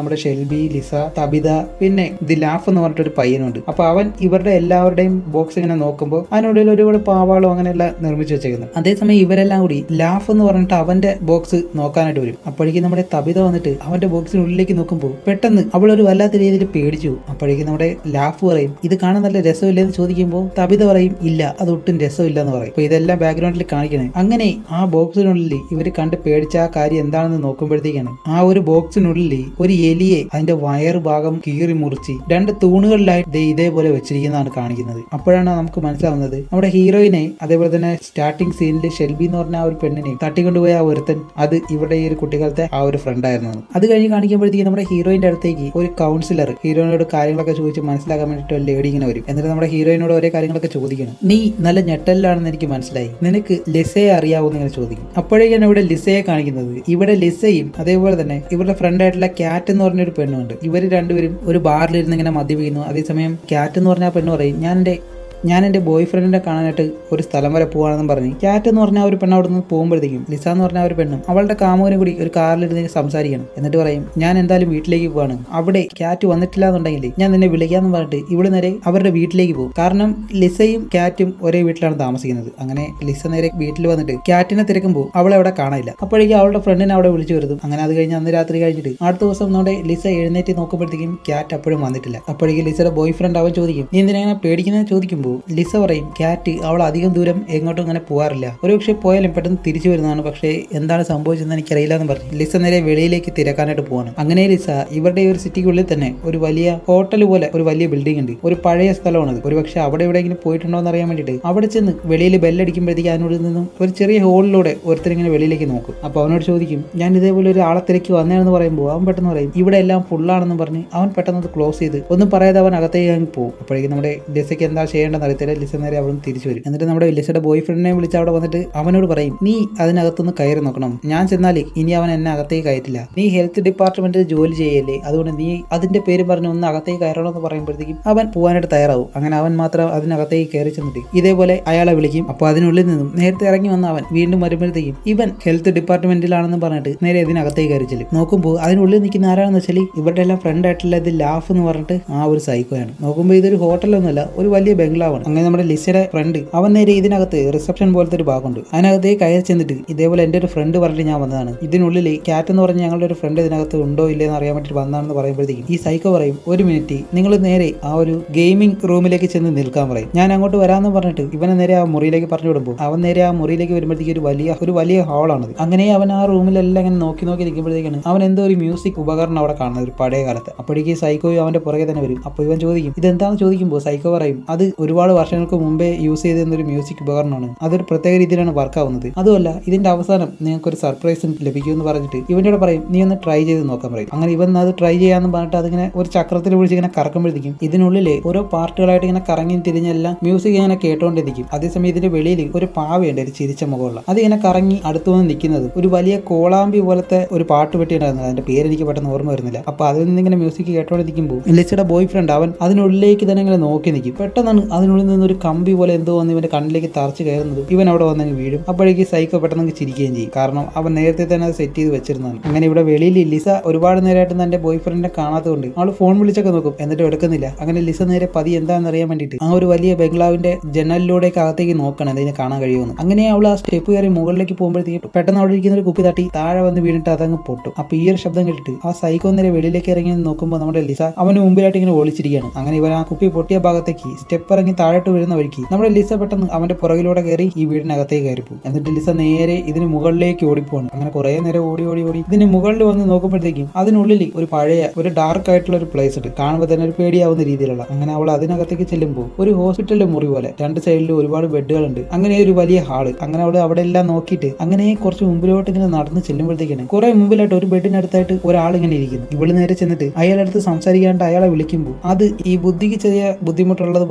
നമ്മുടെ ഷെൽബി, ലിസ, തബിത, പിന്നെ ദി ലാഫ് എന്ന് പറഞ്ഞിട്ടൊരു പയ്യനുണ്ട്. അപ്പൊ അവൻ ഇവരുടെ എല്ലാവരുടെയും ബോക്സ് ഇങ്ങനെ നോക്കുമ്പോൾ അതിനുള്ളിൽ ഒരുപാട് പാവാളോ അങ്ങനെയെല്ലാം നിർമ്മിച്ചു വെച്ചേക്കുന്നത്. അതേസമയം ഇവരെല്ലാം കൂടി ലാഫ് എന്ന് പറഞ്ഞിട്ട് അവന്റെ ബോക്സ് നോക്കാനായിട്ട് വരും. അപ്പോഴേക്കും നമ്മുടെ തബിത വന്നിട്ട് അവന്റെ ബോക്സിനുള്ളിലേക്ക് നോക്കുമ്പോൾ പെട്ടെന്ന് അവൾ ഒരു വല്ലാത്ത രീതിയിൽ പേടിച്ചു. അപ്പോഴേക്കും നമ്മുടെ ലാഫ് പറയും ഇത് കാണാൻ നല്ല രസമില്ലെന്ന് ചോദിക്കുമ്പോൾ തബിത പറയും ഇല്ല അത് ഒട്ടും രസമില്ല എന്ന് പറയും. അപ്പൊ ഇതെല്ലാം ബാക്ക്ഗ്രൗണ്ടിൽ കാണിക്കണേ. അങ്ങനെ ആ ബോക്സിനുള്ളിൽ ഇവര് കണ്ട് പേടിച്ച ആ കാര്യം എന്താണെന്ന് നോക്കുമ്പോഴത്തേക്കാണ് ആ ഒരു ബോക്സിനുള്ളിൽ ഒരു എലിയെ അതിന്റെ വയറ് ഭാഗം കീറി മുറിച്ച് രണ്ട് തൂണുകളിലായിട്ട് ഇതേപോലെ വെച്ചിരിക്കുന്നതാണ് കാണിക്കുന്നത്. അപ്പോഴാണ് നമുക്ക് മനസ്സിലാവുന്നത് നമ്മുടെ ഹീറോയിനെ അതേപോലെ തന്നെ സ്റ്റാർട്ടിംഗ് സീനിൽ ഷെൽബി എന്ന് പറഞ്ഞ ആ ഒരു പെണ്ണിനെ തട്ടിക്കൊണ്ടുപോയ ആ ഒരുത്തൻ അത് ഇവിടെ ഈ ഒരു കുട്ടിക്കാലത്തെ ആ ഒരു ഫ്രണ്ട് ആയിരുന്നു. അത് കഴിഞ്ഞ് കാണിക്കുമ്പോഴത്തേക്ക് നമ്മുടെ ഹീറോയിന്റെ അടുത്തേക്ക് ഒരു കൗൺസിലർ ഹീറോയിനോട് കാര്യങ്ങളൊക്കെ ചോദിച്ച് മനസ്സിലാക്കാൻ വേണ്ടിയിട്ട് ഒരു ലേഡി ഇങ്ങനെ വരും. എന്നിട്ട് നമ്മുടെ ഹീറോയിനോട് ഓരോ കാര്യങ്ങളൊക്കെ ചോദിക്കണം. നീ നല്ല ഞെട്ടലിലാണെന്ന് എനിക്ക് മനസ്സിലായി, നിനക്ക് ലിസയെ അറിയാവൂന്ന് ഇങ്ങനെ ചോദിക്കും. അപ്പോഴേക്കാണ് ഇവിടെ ലിസയെ കാണിക്കുന്നത്. ഇവിടെ ലിസയും അതേപോലെ തന്നെ ഇവരുടെ ഫ്രണ്ട് ആയിട്ടുള്ള ക്യാറ്റ് എന്ന് പറഞ്ഞൊരു പെണ്ണുണ്ട്. ഇവർ രണ്ടുപേരും ഒരു ബാറിലിരുന്ന് ഇങ്ങനെ മദ്യപിക്കുന്നു. അതേസമയം ക്യാറ്റ് എന്ന് പറഞ്ഞ ആ പെണ്ണ് പറയും ഞാൻ എൻ്റെ ഞാൻ എൻ്റെ ബോയ് ഫ്രണ്ടിനെ കാണാനായിട്ട് ഒരു സ്ഥലം വരെ പോവാണെന്നും പറഞ്ഞ് ക്യാറ്റ് എന്ന് പറഞ്ഞ ഒരു പെണ്ണ് അവിടെ നിന്ന് പോകുമ്പോഴത്തേക്കും ലിസ എന്ന് പറഞ്ഞ ഒരു പെണ്ണും അവളുടെ കാമുകനും കൂടി ഒരു കാറിലിരുന്ന് സംസാരിക്കണം. എന്നിട്ട് പറയും ഞാൻ എന്തായാലും വീട്ടിലേക്ക് പോവാണ്, അവിടെ ക്യാറ്റ് വന്നിട്ടില്ല എന്നുണ്ടെങ്കിൽ ഞാൻ നിന്നെ വിളിക്കാന്ന് പറഞ്ഞിട്ട് ഇവിടെ നേരെ അവരുടെ വീട്ടിലേക്ക് പോകും. കാരണം ലിസയും ക്യാറ്റും ഒരേ വീട്ടിലാണ് താമസിക്കുന്നത്. അങ്ങനെ ലിസ നേരെ വീട്ടിൽ വന്നിട്ട് ക്യാറ്റിനെ തിരക്കുമ്പോൾ അവളെ അവിടെ കാണാനില്ല. അപ്പോഴേക്കും അവളുടെ ഫ്രണ്ടിനെ അവിടെ വിളിച്ചു വരുത്തും. അങ്ങനെ അത് കഴിഞ്ഞ് അന്ന് രാത്രി കഴിഞ്ഞിട്ട് അടുത്ത ദിവസം നമ്മുടെ ലിസ എഴുന്നേറ്റ് നോക്കുമ്പോഴത്തേക്കും ക്യാറ്റ് അപ്പോഴും വന്നിട്ടില്ല. അപ്പോഴേക്കും ലിസയുടെ ബോയ് ഫ്രണ്ട് അവൻ ചോദിക്കും നീ എന്തിനാ പേടിക്കുന്നത് ചോദിക്കുമ്പോൾ ലിസ പറയും ക്യാറ്റ് അവൾ അധികം ദൂരം എങ്ങോട്ടും ഇങ്ങനെ പോകാറില്ല, ഒരുപക്ഷെ പോയാലും പെട്ടെന്ന് തിരിച്ചു വരുന്നതാണ്, പക്ഷേ എന്താണ് സംഭവിച്ചതെന്ന് എനിക്കറിയില്ല എന്ന് പറഞ്ഞു ലിസ നേരെ വെളിയിലേക്ക് തിരക്കാനായിട്ട് പോവാണ്. അങ്ങനെ ലിസ ഇവരുടെ ഒരു സിറ്റിക്കുള്ളിൽ തന്നെ ഒരു വലിയ ഹോട്ടൽ പോലെ ഒരു വലിയ ബിൽഡിംഗ് ഉണ്ട്, ഒരു പഴയ സ്ഥലമാണത്. ഒരുപക്ഷെ അവിടെ എവിടെയെങ്കിലും പോയിട്ടുണ്ടോ എന്ന് അറിയാൻ വേണ്ടിയിട്ട് അവിടെ ചെന്ന് വെളിയിൽ ബെല്ലടിക്കുമ്പോഴത്തേക്ക് അതിനുള്ളിൽ നിന്നും ഒരു ചെറിയ ഹോളിലൂടെ ഒരുത്തരിങ്ങനെ വെളിയിലേക്ക് നോക്കും. അപ്പോൾ അവനോട് ചോദിക്കും ഞാൻ ഇതേപോലെ ഒരു ആളെ തിരക്കി വന്നതെന്ന് പറയുമ്പോൾ അവൻ പെട്ടെന്ന് പറയും ഇവിടെ എല്ലാം ഫുള്ളാണെന്ന് പറഞ്ഞ് അവൻ പെട്ടെന്ന് അത് ക്ലോസ് ചെയ്ത് ഒന്നും പറയാതെ അവൻ അകത്തേക്ക് അങ്ങ് പോകും. അപ്പോഴേക്കും നമ്മുടെ ലിസയ്ക്ക് എന്താ ചെയ്യേണ്ടതെന്ന് അറിയത്തില്ല. ലിസ നേരെ അവിടെ നിന്ന് തിരിച്ചു വരും. എന്നിട്ട് നമ്മുടെ ലിസയുടെ ബോയ് ഫ്രണ്ടിനെ വിളിച്ച് അവിടെ വന്നിട്ട് അവനോട് പറയും നീ അതിനകത്തുനിന്ന് കയറി നോക്കണം, ഞാൻ ചെന്നാലേ ഇനി അവൻ എന്നെ അകത്തേക്ക് കയറ്റില്ല, നീ ഹെൽത്ത് ഡിപ്പാർട്ട്മെന്റിൽ ജോലി ചെയ്യല്ലേ, അതുകൊണ്ട് നീ അതിന്റെ പേര് പറഞ്ഞ് ഒന്ന് അകത്തേക്ക് കയറണമെന്ന് പറയുമ്പോഴത്തേക്കും അവൻ പോകാനായിട്ട് തയ്യാറാവും. അങ്ങനെ അവൻ മാത്രം അതിനകത്തേക്ക് കയറി ചെന്നിട്ട് ഇതേപോലെ അയാളെ വിളിക്കും. അപ്പോൾ അതിനുള്ളിൽ നിന്നും നേരത്തെ ഇറങ്ങി വന്ന അവൻ വീണ്ടും വരുമ്പോഴത്തേക്കും ഇവൻ ഹെൽത്ത് ഡിപ്പാർട്ട്മെന്റിലാണെന്ന് പറഞ്ഞിട്ട് നേരെ ഇതിനകത്തേക്ക് കയറി ചെല്ലും. നോക്കുമ്പോൾ അതിനുള്ളിൽ നിൽക്കുന്ന ആരാണെന്ന് വെച്ചാൽ ഇവരുടെ എല്ലാം ഫ്രണ്ട് ആയിട്ടുള്ള ഇത് ലാഫ് എന്ന് പറഞ്ഞിട്ട് ആ ഒരു സൈക്കോയാണ്. നോക്കുമ്പോൾ ഇതൊരു ഹോട്ടലൊന്നുമല്ല, ഒരു വലിയ ബംഗ്ലാവാണ്. അങ്ങനെ നമ്മുടെ ലിസയുടെ ഫ്രണ്ട് അവൻ നേരെ ഇതിനകത്ത് റിസപ്ഷൻ പോലത്തെ ഒരു ഭാഗമുണ്ട്, അതിനകത്തേക്ക് കയറി ചെന്നിട്ട് ഇതേപോലെ എൻ്റെ ഒരു ഫ്രണ്ട് പറഞ്ഞിട്ട് ഞാൻ വന്നതാണ്, ഇതിനുള്ളിൽ ക്യാറ്റ് എന്ന് പറഞ്ഞ് ഞങ്ങളുടെ ഒരു ഫ്രണ്ട് ഇതിനകത്ത് ഉണ്ടോ ഇല്ലെന്ന് അറിയാൻ വേണ്ടിയിട്ട് വന്നതാണെന്ന് പറയുമ്പോഴത്തേക്കും ഈ സൈക്കോ പറയും ഒരു മിനിറ്റ് നിങ്ങൾ നേരെ ആ ഒരു ഗെയിമിംഗ് റൂമിലേക്ക് ചെന്ന് നിൽക്കാൻ പറയും, ഞാൻ അങ്ങോട്ട് വരാമെന്ന് പറഞ്ഞിട്ട് ഇവനെ നേരെ ആ മുറിയിലേക്ക് പറഞ്ഞു വിടുമ്പോൾ അവൻ നേരെ ആ മുറിയിലേക്ക് വരുമ്പോഴത്തേക്ക് ഒരു വലിയ ഒരു വലിയ ഹാളാണത്. അങ്ങനെ അവൻ ആ റൂമിലെല്ലാം ഇങ്ങനെ നോക്കി നോക്കി നിൽക്കുമ്പോഴത്തേക്കാണ് അവൻ എന്തോ ഒരു മ്യൂസിക് ഉപകരണം അവിടെ കാണുന്നത്, ഒരു പഴയ കാലത്ത്. അപ്പോഴേക്ക് സൈക്കോയും അവന്റെ പുറകെ തന്നെ വരും. അപ്പോൾ ഇവൻ ചോദിക്കും ഇതെന്താണെന്ന് ചോദിക്കുമ്പോൾ സൈക്കോ പറയും അത് ഒരുപാട് വർഷങ്ങൾക്ക് മുമ്പേ യൂസ് ചെയ്തിരുന്ന ഒരു മ്യൂസിക് ഉപകരണമാണ്, അതൊരു പ്രത്യേക രീതിയിലാണ് വർക്ക് ആവുന്നത്, അതുമല്ല ഇതിന്റെ അവസാനം നിങ്ങൾക്ക് ഒരു സർപ്രൈസ് ലഭിക്കുമെന്ന് പറഞ്ഞിട്ട് ഇവനോട് പറയും നീ ഒന്ന് ട്രൈ ചെയ്ത് നോക്കാൻ പറയും. അങ്ങനെ ഇവൻ അത് ട്രൈ ചെയ്യാന്ന് പറഞ്ഞിട്ട് അതിങ്ങനെ ഒരു ചക്രത്തിൽ പിടിച്ച് ഇങ്ങനെ കറക്കുമ്പോഴത്തേക്കും ഇതിനുള്ളിൽ ഓരോ പാർട്ടുകളായിട്ട് ഇങ്ങനെ കറങ്ങി തിരിഞ്ഞെല്ലാം മ്യൂസിക് ഇങ്ങനെ കേട്ടോണ്ടിരിക്കും. അതേസമയം ഇതിന്റെ വെളിയിൽ ഒരു പാവയുണ്ട്, ഒരു ചിരിച്ച മുഖമുള്ള, അത് ഇങ്ങനെ കറങ്ങി അടുത്തു വന്ന് നിൽക്കുന്നത് ഒരു വലിയ കോളാമ്പി പോലത്തെ ഒരു പാട്ട് പെട്ടിയുണ്ടായിരുന്നത്, അതിന്റെ പേര് എനിക്ക് പെട്ടെന്ന് ഓർമ്മ വരുന്നില്ല. അപ്പൊ അതിൽ നിന്ന് ഇങ്ങനെ മ്യൂസിക് കേട്ടോണ്ടിരിക്കുമ്പോൾ ലിസയുടെ ബോയ് ഫ്രണ്ട് അവൻ അതിനുള്ളിലേക്ക് തന്നെ ഇങ്ങനെ നോക്കി നിൽക്കും. പെട്ടെന്നാണ് അതിനുള്ളിൽ നിന്ന് ഒരു കമ്പി പോലെ എന്തോ വന്ന് ഇവന്റെ കണ്ണിലേക്ക് തറച്ച് കയറുന്നത്, ഇവൻ അവിടെ വന്നങ്ങ് വീഴും. അപ്പോഴേക്ക് സൈക്കോ പെട്ടെന്ന് ചിരിക്കുകയും ചെയ്യും, കാരണം അവൻ നേരത്തെ തന്നെ അത് സെറ്റ് ചെയ്ത് വെച്ചിരുന്നതാണ്. അങ്ങനെ ഇവിടെ വെളിയിൽ ലിസ ഒരുപാട് നേരമായിട്ട് തന്റെ ബോയ് ഫ്രണ്ടിനെ കാണാത്തതുകൊണ്ട് അവൾ ഫോൺ വിളിച്ചൊക്കെ നോക്കും, എന്നിട്ട് എടുക്കുന്നില്ല. അങ്ങനെ ലിസ നേരെ പതി എന്താണെന്ന് അറിയാൻ വേണ്ടിയിട്ട് ആ ഒരു വലിയ ബംഗ്ലാവിന്റെ ജനലിലൂടെയൊക്കെ അകത്തേക്ക് നോക്കണം എന്തിനെ കാണാൻ കഴിയുമെന്ന്. അങ്ങനെ അവൾ ആ സ്റ്റെപ്പ് കയറി മുകളിലേക്ക് പോകുമ്പോഴത്തേക്ക് പെട്ടെന്ന് അവിടെ ഇരിക്കുന്ന ഒരു കുപ്പി തട്ടി താഴെ വന്ന് വീണിട്ട് അതങ്ങ് പൊട്ടും. അപ്പൊ ഈ ഒരു ശബ്ദം കേട്ടിട്ട് ആ സൈക്കോ നേരെ വെളിയിലേക്ക് ഇറങ്ങി നോക്കുമ്പോൾ നമ്മുടെ ലിസ അവന് മുമ്പിലായിട്ട് ഇങ്ങനെ ഒളിച്ചിരിക്കുകയാണ്. അങ്ങനെ ഇവൻ ആ കുപ്പി പൊട്ടിയ ഭാഗത്തേക്ക് സ്റ്റെപ്പ് ഇറങ്ങി താഴോട്ട് വരുന്ന വഴിക്ക് നമ്മുടെ ലിസ പെട്ടെന്ന് അവന്റെ പുറകിലൂടെ കയറി ഈ വീടിനകത്തേക്ക് കയറിപ്പോകും. എന്നിട്ട് ലിസ നേരെ ഇതിന് മുകളിലേക്ക് ഓടിപ്പോണ്. അങ്ങനെ കുറെ നേരം ഓടി ഓടി ഓടി ഇതിന് മുകളിൽ വന്ന് നോക്കുമ്പോഴത്തേക്കും അതിനുള്ളിൽ ഒരു പഴയ ഒരു ഡാർക്ക് ആയിട്ടുള്ള ഒരു പ്ലേസ് ഉണ്ട്, കാണുമ്പോൾ തന്നെ ഒരു പേടിയാവുന്ന രീതിയിലുള്ള. അങ്ങനെ അവൾ അതിനകത്തേക്ക് ചെല്ലുമ്പോൾ ഒരു ഹോസ്പിറ്റലിലെ മുറി പോലെ രണ്ട് സൈഡിലും ഒരുപാട് ബെഡുകളുണ്ട്, അങ്ങനെ ഒരു വലിയ ഹാള്. അങ്ങനെ അവൾ അവിടെ എല്ലാം നോക്കിയിട്ട് അങ്ങനെ കുറച്ച് മുമ്പിലോട്ട് ഇങ്ങനെ നടന്ന് ചെല്ലുമ്പോഴത്തേക്കാണ് കുറെ മുമ്പിലായിട്ട് ഒരു ബെഡിനടുത്തായിട്ട് ഒരാൾ ഇങ്ങനെ ഇരിക്കുന്നു. ഇവള് നേരെ ചെന്നിട്ട് അയാളടുത്ത് സംസാരിക്കാണ്ട് അയാളെ വിളിക്കുമ്പോൾ അത് ഈ ബുദ്ധിക്ക് ചെറിയ ബുദ്ധിമുട്ടുള്ളത് പോലത്തെ ഒരാൾ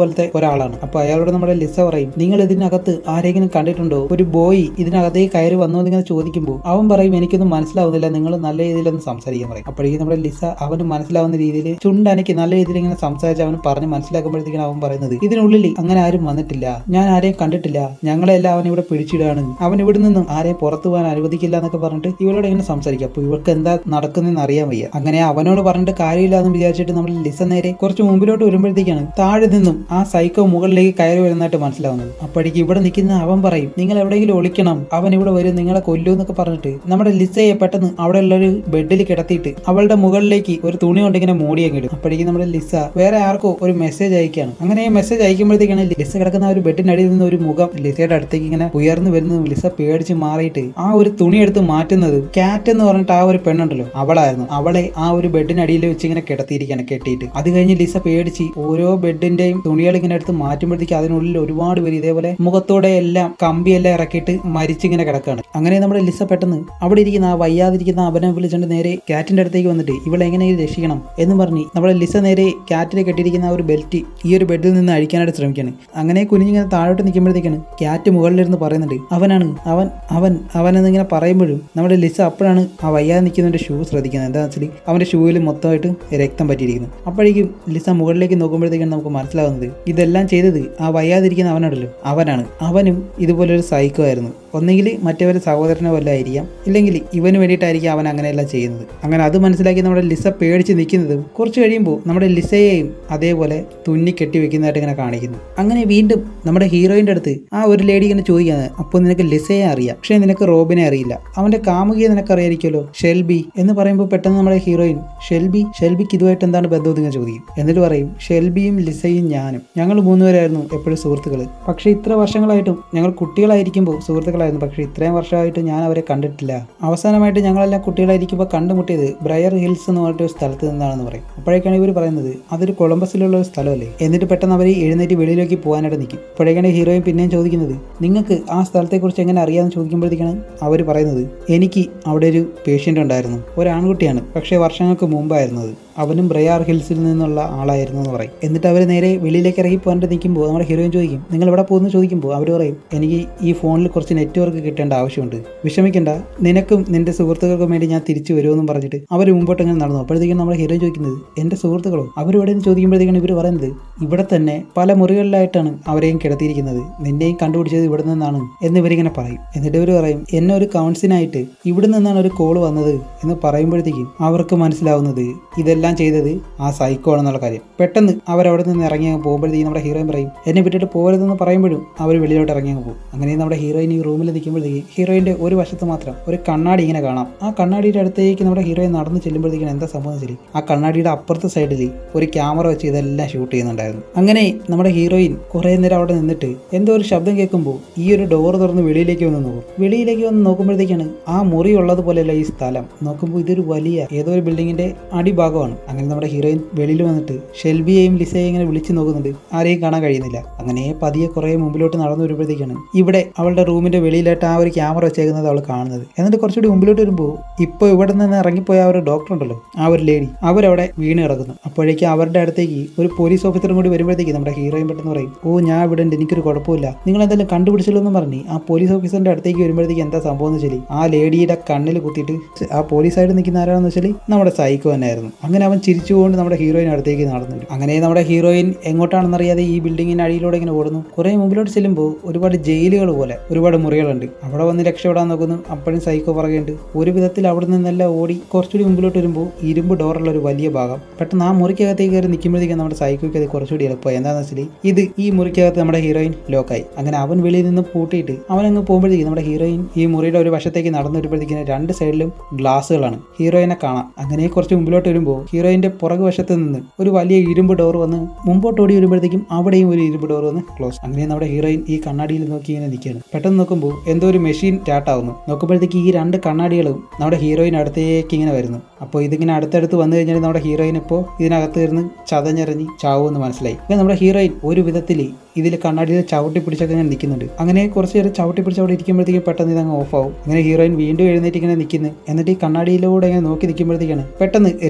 ഒരാളാണ്. അപ്പൊ അയാളോട് നമ്മുടെ ലിസ പറയും, നിങ്ങൾ ഇതിനകത്ത് ആരെങ്കിലും കണ്ടിട്ടുണ്ടോ? ഒരു ബോയ് ഇതിനകത്തേക്ക് കയറി വന്നോ എന്നിങ്ങനെ ചോദിക്കുമ്പോൾ അവൻ പറയും, എനിക്കൊന്നും മനസ്സിലാവുന്നില്ല, നിങ്ങൾ നല്ല രീതിയിലൊന്ന് സംസാരിക്കാൻ പറയും. അപ്പോഴേക്കും നമ്മുടെ ലിസ അവന് മനസ്സിലാവുന്ന രീതിയിൽ ചുണ്ടനക്ക് നല്ല രീതിയിൽ ഇങ്ങനെ സംസാരിച്ച് അവന് പറഞ്ഞ് മനസ്സിലാക്കുമ്പോഴത്തേക്കാണ് അവൻ പറയുന്നത്, ഇതിനുള്ളിൽ അങ്ങനെ ആരും വന്നിട്ടില്ല, ഞാൻ ആരെയും കണ്ടിട്ടില്ല, ഞങ്ങളെല്ലാം അവൻ ഇവിടെ പിടിച്ചിടാണ്, അവൻ ഇവിടെ നിന്നും ആരെയും പുറത്തു പോകാൻ അനുവദിക്കില്ല എന്നൊക്കെ പറഞ്ഞിട്ട് ഇവരോട് ഇങ്ങനെ സംസാരിക്കും. അപ്പൊ ഇവർക്ക് എന്താ നടക്കുന്നതെന്ന് അറിയാൻ വയ്യ. അങ്ങനെ അവനോട് പറഞ്ഞിട്ട് കാര്യമില്ല എന്ന് വിചാരിച്ചിട്ട് നമ്മൾ ലിസ നേരെ കുറച്ച് മുമ്പിലോട്ട് വരുമ്പോഴത്തേക്കാണ് താഴെ നിന്നും ആ സൈക്കോ മുകളിലേക്ക് കയറി വരുന്നതായിട്ട് മനസ്സിലാവുന്നത്. അപ്പോഴേക്ക് ഇവിടെ നിൽക്കുന്ന അവൻ പറയും, നിങ്ങൾ എവിടെയെങ്കിലും ഒളിക്കണം, അവൻ ഇവിടെ വരും, നിങ്ങളെ കൊല്ലൂ എന്നൊക്കെ പറഞ്ഞിട്ട് നമ്മുടെ ലിസയെ പെട്ടെന്ന് അവിടെ ഉള്ളൊരു ബെഡിൽ കിടത്തിയിട്ട് അവളുടെ മുകളിലേക്ക് ഒരു തുണി കൊണ്ട് ഇങ്ങനെ മൂടിയൊക്കെ ഇടും. അപ്പോഴേക്കും നമ്മുടെ ലിസ വേറെ ആർക്കോ ഒരു മെസ്സേജ് അയക്കുകയാണ്. അങ്ങനെ മെസ്സേജ് അയക്കുമ്പോഴത്തേക്കാണ് ലിസ കിടക്കുന്ന ആ ഒരു ബെഡിനടിയിൽ നിന്ന് ഒരു മുഖം ലിസയുടെ അടുത്തേക്ക് ഇങ്ങനെ ഉയർന്നു വരുന്നതും ലിസ പേടിച്ച് മാറിയിട്ട് ആ ഒരു തുണി എടുത്ത് മാറ്റുന്നത് കാറ്റ് എന്ന് പറഞ്ഞിട്ട് ആ ഒരു പെണ്ണുണ്ടല്ലോ അവളായിരുന്നു. അവളെ ആ ഒരു ബെഡിനടിയിൽ വെച്ച് ഇങ്ങനെ കിടത്തിയിരിക്കുകയാണ് കെട്ടിയിട്ട്. അത് കഴിഞ്ഞ് ലിസ പേടിച്ച് ഓരോ ബെഡിന്റെയും തുണികൾ ഇങ്ങനെ എടുത്ത് മാറ്റുമ്പോഴത്തേക്ക് അതിനുള്ളിൽ ഒരുപാട് പേര് ഇതേപോലെ മുഖത്തോടെ എല്ലാം കമ്പിയെല്ലാം ഇറക്കിയിട്ട് മരിച്ചിങ്ങനെ കിടക്കുകയാണ്. അങ്ങനെ നമ്മുടെ ലിസ പെട്ടെന്ന് അവിടെ ഇരിക്കുന്ന ആ വയ്യാതിരിക്കുന്ന അവനെ വിളിച്ചുകൊണ്ട് നേരെ കാറ്റിന്റെ അടുത്തേക്ക് വന്നിട്ട് ഇവളെ എങ്ങനെയെങ്കിലും രക്ഷിക്കണം എന്ന് പറഞ്ഞ് നമ്മുടെ ലിസ നേരെ കാറ്റിനെ കെട്ടിയിരിക്കുന്ന ആ ഒരു ബെൽറ്റ് ഈ ഒരു ബെഡിൽ നിന്ന് അഴിക്കാനായിട്ട് ശ്രമിക്കുകയാണ്. അങ്ങനെ കുനിഞ്ഞിങ്ങനെ താഴോട്ട് നിൽക്കുമ്പോഴത്തേക്കാണ് കാറ്റ് മുകളിലിരുന്ന് പറയുന്നുണ്ട്, അവനാണ് അവൻ അവൻ അവൻ എന്നിങ്ങനെ പറയുമ്പോഴും നമ്മുടെ ലിസ അപ്പോഴാണ് ആ വയ്യാതെ നിൽക്കുന്നവന്റെ ഷൂ ശ്രദ്ധിക്കുന്നത്. എന്താണെന്ന് വെച്ചാൽ അവന്റെ ഷൂവിൽ മൊത്തമായിട്ട് രക്തം പറ്റിയിരിക്കുന്നു. അപ്പോഴേക്കും ലിസ മുകളിലേക്ക് നോക്കുമ്പോഴത്തേക്കാണ് നമുക്ക് മനസ്സിലാവുന്നത് ഇതെല്ലാം ചെയ്തത് ആ വയ്യാതിരിക്കുന്ന അവനാണല്ലോ, അവനാണ്. അവനും ഇതുപോലൊരു സൈക്കോ ആയിരുന്നു. ഒന്നെങ്കിൽ മറ്റവരുടെ സഹോദരനോ വല്ല ആയിരിക്കാം, ഇല്ലെങ്കിൽ ഇവന് വേണ്ടിയിട്ടായിരിക്കും അവൻ അങ്ങനെയെല്ലാം ചെയ്യുന്നത്. അങ്ങനെ അത് മനസ്സിലാക്കി നമ്മുടെ ലിസ പേടിച്ച് നിൽക്കുന്നതും കുറച്ച് കഴിയുമ്പോൾ നമ്മുടെ ലിസയെയും അതേപോലെ തുന്നി കെട്ടി വെക്കുന്നതായിട്ട് ഇങ്ങനെ കാണിക്കുന്നു. അങ്ങനെ വീണ്ടും നമ്മുടെ ഹീറോയിൻ്റെ അടുത്ത് ആ ഒരു ലേഡി ഇങ്ങനെ ചോദിക്കുന്നത്, അപ്പോൾ നിനക്ക് ലിസയെ അറിയാം, പക്ഷേ നിനക്ക് റോബിനെ അറിയില്ല, അവന്റെ കാമുകിയെ നിനക്ക് അറിയായിരിക്കുമല്ലോ, ഷെൽബി എന്ന് പറയുമ്പോൾ പെട്ടെന്ന് നമ്മുടെ ഹീറോയിൻ ഷെൽബി ഷെൽബിക്ക് ഇതുമായിട്ട് എന്താണ് ബന്ധം എന്ന് ചോദിക്കും. എന്നിട്ട് പറയും, ഷെൽബിയും ലിസയും ഞാനും ഞങ്ങൾ മൂന്നുപേരായിരുന്നു എപ്പോഴും സുഹൃത്തുക്കൾ, പക്ഷേ ഇത്ര വർഷങ്ങളായിട്ടും ഞങ്ങൾ കുട്ടികളായിരിക്കുമ്പോൾ സുഹൃത്തുക്കളായിരുന്നു, പക്ഷേ ഇത്രയും വർഷമായിട്ട് ഞാൻ അവരെ കണ്ടിട്ടില്ല. അവസാനമായിട്ട് ഞങ്ങളെല്ലാം കുട്ടികളായിരിക്കുമ്പോൾ കണ്ടുമുട്ടിയത് ബ്രയർ ഹിൽസ് എന്ന് പറഞ്ഞിട്ട് ഒരു സ്ഥലത്ത് നിന്നാണെന്ന് പറയും. അപ്പോഴേക്കാണ് ഇവർ പറയുന്നത് അതൊരു കൊളംബസിലുള്ള ഒരു സ്ഥലമല്ലേ. എന്നിട്ട് പെട്ടെന്ന് അവർ എഴുന്നേറ്റ് വെളിയിലേക്ക് പോകാനായിട്ട് നിൽക്കും. അപ്പോഴേക്കാണ് ഹീറോയിൻ പിന്നെയും ചോദിക്കുന്നത്, നിങ്ങൾക്ക് ആ സ്ഥലത്തെക്കുറിച്ച് എങ്ങനെ അറിയാമെന്ന് ചോദിക്കുമ്പോഴത്തേക്കാണ് അവർ പറയുന്നത്, എനിക്ക് അവിടെ ഒരു പേഷ്യൻ്റ് ഉണ്ടായിരുന്നു, ഒരു ആൺകുട്ടിയാണ്, പക്ഷേ വർഷങ്ങൾക്ക് മുമ്പായിരുന്നത്, അവനും ബ്രയാർ ഹിൽസിൽ നിന്നുള്ള ആളായിരുന്നു എന്ന് പറയും. എന്നിട്ട് അവർ നേരെ വെളിയിലേക്ക് ഇറങ്ങി പോകാനായിട്ട് നിൽക്കുമ്പോൾ നമ്മുടെ ഹീറോയിൻ ചോദിക്കും, നിങ്ങൾ എവിടെ പോകുന്നു ചോദിക്കുമ്പോൾ അവർ പറയും, എനിക്ക് ഈ ഫോണിൽ കുറച്ച് നെറ്റ്വർക്ക് കിട്ടേണ്ട ആവശ്യമുണ്ട്, വിഷമിക്കേണ്ട, നിനക്കും നിന്റെ സുഹൃത്തുക്കൾക്കും വേണ്ടി ഞാൻ തിരിച്ചു വരുമെന്നും പറഞ്ഞിട്ട് അവർ മുമ്പോട്ട് ഇങ്ങനെ നടന്നു. അപ്പോഴത്തേക്കും നമ്മുടെ ഹീറോയിൻ ചോദിക്കുന്നത്, എൻ്റെ സുഹൃത്തുക്കളോ അവരിവിടെ നിന്ന് ചോദിക്കുമ്പോഴത്തേക്കാണ് ഇവർ പറയുന്നത്, ഇവിടെ തന്നെ പല മുറികളിലായിട്ടാണ് അവരെയും കിടത്തിയിരിക്കുന്നത്, നിന്നെയും കണ്ടുപിടിച്ചത് ഇവിടെ നിന്നാണ് എന്ന് ഇവരിങ്ങനെ പറയും. എന്നിട്ട് ഇവർ പറയും, എന്നെ ഒരു കൗൺസിലിനായിട്ട് ഇവിടെ നിന്നാണ് ഒരു കോള് വന്നത് എന്ന് പറയുമ്പോഴത്തേക്കും അവർക്ക് മനസ്സിലാവുന്നത് ഇതെല്ലാം ചെയ്തത് ആ സൈക്കോ ആണെന്നുള്ള കാര്യം. പെട്ടെന്ന് അവരവിടെ നിന്ന് ഇറങ്ങി പോകുമ്പോഴത്തേക്കും നമ്മുടെ ഹീറോയിൻ പറയും, എന്നെ വിട്ടിട്ട് പോകരുതെന്ന് പറയുമ്പോഴും അവർ വെളിയിലോട്ട് ഇറങ്ങി പോകും. അങ്ങനെ നമ്മുടെ ഹീറോയിൻ ഈ റൂമിൽ നിൽക്കുമ്പോഴത്തേക്ക് ഹീറോയിൻ്റെ ഒരു വശത്ത് മാത്രം ഒരു കണ്ണാടി ഇങ്ങനെ കാണാം. ആ കണ്ണാടിയുടെ അടുത്തേക്ക് നമ്മുടെ ഹീറോയിൻ നടന്ന് ചെല്ലുമ്പോഴത്തേക്കും എന്താ സംഭവം ശരി, ആ കണ്ണാടിയുടെ അപ്പുറത്തെ സൈഡിൽ ഒരു ക്യാമറ വെച്ച് ഇതെല്ലാം ഷൂട്ട് ചെയ്യുന്നുണ്ടായിരുന്നു. അങ്ങനെ നമ്മുടെ ഹീറോയിൻ കുറേ നേരം അവിടെ നിന്നിട്ട് എന്തോ ഒരു ശബ്ദം കേൾക്കുമ്പോൾ ഈ ഒരു ഡോർ തുറന്ന് വെളിയിലേക്ക് വന്ന് നോക്കും. വെളിയിലേക്ക് വന്ന് നോക്കുമ്പോഴത്തേക്കാണ് ആ മുറി ഉള്ളതുപോലെയല്ല ഈ സ്ഥലം. നോക്കുമ്പോൾ ഇതൊരു വലിയ ഏതോ ഒരു ബിൽഡിങ്ങിന്റെ അടിഭാഗമാണ്. അങ്ങനെ നമ്മുടെ ഹീറോയിൻ വെളിയിൽ വന്നിട്ട് ഷെൽബിയെയും ലിസയെയും ഇങ്ങനെ വിളിച്ചു നോക്കുന്നുണ്ട്, ആരെയും കാണാൻ കഴിയുന്നില്ല. അങ്ങനെ പതിയെ കുറേ മുമ്പിലോട്ട് നടന്നു വരുമ്പോഴത്തേക്കാണ് ഇവിടെ അവളുടെ റൂമിന്റെ വെളിയിലായിട്ട് ആ ഒരു ക്യാമറ വെച്ചേക്കുന്നത് അവൾ കാണുന്നത്. എന്നിട്ട് കുറച്ചുകൂടി മുമ്പിലോട്ട് വരുമ്പോൾ ഇപ്പോൾ ഇവിടെ നിന്ന് ഇറങ്ങിപ്പോയ ആ ഒരു ഡോക്ടർ ഉണ്ടല്ലോ, ആ ഒരു ലേഡി, അവരവിടെ വീണ് കിടക്കുന്നു. അപ്പോഴേക്കും അവരുടെ അടുത്തേക്ക് ഒരു പോലീസ് ഓഫീസറും കൂടി വരുമ്പോഴത്തേക്ക് നമ്മുടെ ഹീറോയിൻ പെട്ടെന്ന് പറയും, ഓ ഞാൻ ഇവിടെ ഉണ്ട്, എനിക്കൊരു കുഴപ്പമില്ല, നിങ്ങൾ എന്തായാലും കണ്ടുപിടിച്ചല്ലോ എന്ന് പറഞ്ഞ് ആ പോലീസ് ഓഫീസറിന്റെ അടുത്തേക്ക് വരുമ്പോഴത്തേക്ക് എന്താ സംഭവം എന്ന് വെച്ചാൽ ആ ലേഡിയുടെ കണ്ണിൽ കുത്തിയിട്ട് ആ പോലീസായിട്ട് നിൽക്കുന്ന ആരാണെന്ന് വെച്ചാൽ നമ്മുടെ സൈക്കോ തന്നെയായിരുന്നു. അങ്ങനെ അവൻ ചിരിച്ചുകൊണ്ട് നമ്മുടെ ഹീറോയിൻ അടുത്തേക്ക് നടന്നു വരും. അങ്ങനെ നമ്മുടെ ഹീറോയിൻ എങ്ങോട്ടാണെന്നറിയാതെ ഈ ബിൽഡിങ്ങിന്റെ അടിയിലൂടെ ഇങ്ങനെ ഓടുന്നു. കുറെ മുമ്പിലോട്ട് ചെല്ലുമ്പോൾ ഒരുപാട് ജയിലുകൾ പോലെ ഒരുപാട് മുറികളുണ്ട്. അവിടെ വന്ന് രക്ഷപ്പെടാൻ നോക്കുന്നു. അപ്പോഴും സൈക്കോ പറയുന്നുണ്ട്. ഒരു വിധത്തിൽ അവിടെ നിന്നെല്ലാം ഓടി കുറച്ചുകൂടി മുമ്പിലോട്ട് വരുമ്പോൾ ഇരുമ്പ് ഡോറുള്ള ഒരു വലിയ ഭാഗം. പെട്ടെന്ന് ആ മുറിക്കകത്തേക്ക് കയറി നിൽക്കുമ്പോഴത്തേക്കും നമ്മുടെ സൈക്കോയ്ക്ക് അത് കുറച്ചുകൂടി എളുപ്പമായി. എന്താണെന്ന് വെച്ചാൽ ഇത് ഈ മുറിക്കകത്ത് നമ്മുടെ ഹീറോയിൻ ലോക്കായി. അങ്ങനെ അവൻ വെളിയിൽ നിന്ന് പൂട്ടിയിട്ട് അവനങ്ങ് പോകുമ്പോഴത്തേക്കും നമ്മുടെ ഹീറോയിൻ ഈ മുറിയുടെ ഒരു വശത്തേക്ക് നടന്നു വരുമ്പോഴത്തേക്കും രണ്ട് സൈഡിലും ഗ്ലാസ്സുകളാണ്. ഹീറോയിനെ കാണാം. അങ്ങനെ കുറച്ച് മുമ്പിലോട്ട് വരുമ്പോൾ ഹീറോയിന്റെ പുറകു വശത്ത് നിന്ന് ഒരു വലിയ ഇരുമ്പ് ഡോർ വന്ന് മുമ്പോട്ട് ഓടി വരുമ്പോഴത്തേക്കും അവിടെയും ഒരു ഇരുമ്പ് ഡോർ വന്ന് ക്ലോസ്. അങ്ങനെ നമ്മുടെ ഹീറോയിൻ ഈ കണ്ണാടിയിൽ നോക്കി ഇങ്ങനെ നിൽക്കുകയാണ്. പെട്ടെന്ന് നോക്കുമ്പോൾ എന്തോ ഒരു മെഷീൻ സ്റ്റാർട്ട് ആവുന്നു. നോക്കുമ്പോഴത്തേക്ക് ഈ രണ്ട് കണ്ണാടികളും നമ്മുടെ ഹീറോയിൻ അടുത്തേക്ക് ഇങ്ങനെ വരുന്നു. അപ്പോൾ ഇതിങ്ങനെ അടുത്തടുത്ത് വന്നു കഴിഞ്ഞാൽ നമ്മുടെ ഹീറോയിൻ ഇപ്പോൾ ഇതിനകത്ത് ഇരുന്ന് ചതഞ്ഞെറിഞ്ഞ് ചാവുമെന്ന് മനസ്സിലായി. പിന്നെ നമ്മുടെ ഹീറോയിൻ ഒരു വിധത്തിൽ ഇതിൽ കണ്ണാടിയിൽ ചവിട്ടി പിടിച്ചൊക്കെ ഇങ്ങനെ നിൽക്കുന്നുണ്ട്. അങ്ങനെ കുറച്ച് നേരം ചവിട്ടി പിടിച്ച് അവിടെ ഇരിക്കുമ്പോഴത്തേക്കും പെട്ടെന്ന് ഇതങ്ങ് ഓഫ് ആവും. അങ്ങനെ ഹീറോയിൻ വീണ്ടും എഴുന്നേറ്റ് ഇങ്ങനെ നിൽക്കുന്നു. എന്നിട്ട് ഈ കണ്ണാടിയിലൂടെ ഇങ്ങനെ നോക്കി നിൽക്കുമ്പോഴത്തേക്കാണ് പെട്ടെന്ന് രണ്ട് സൈഡിൽ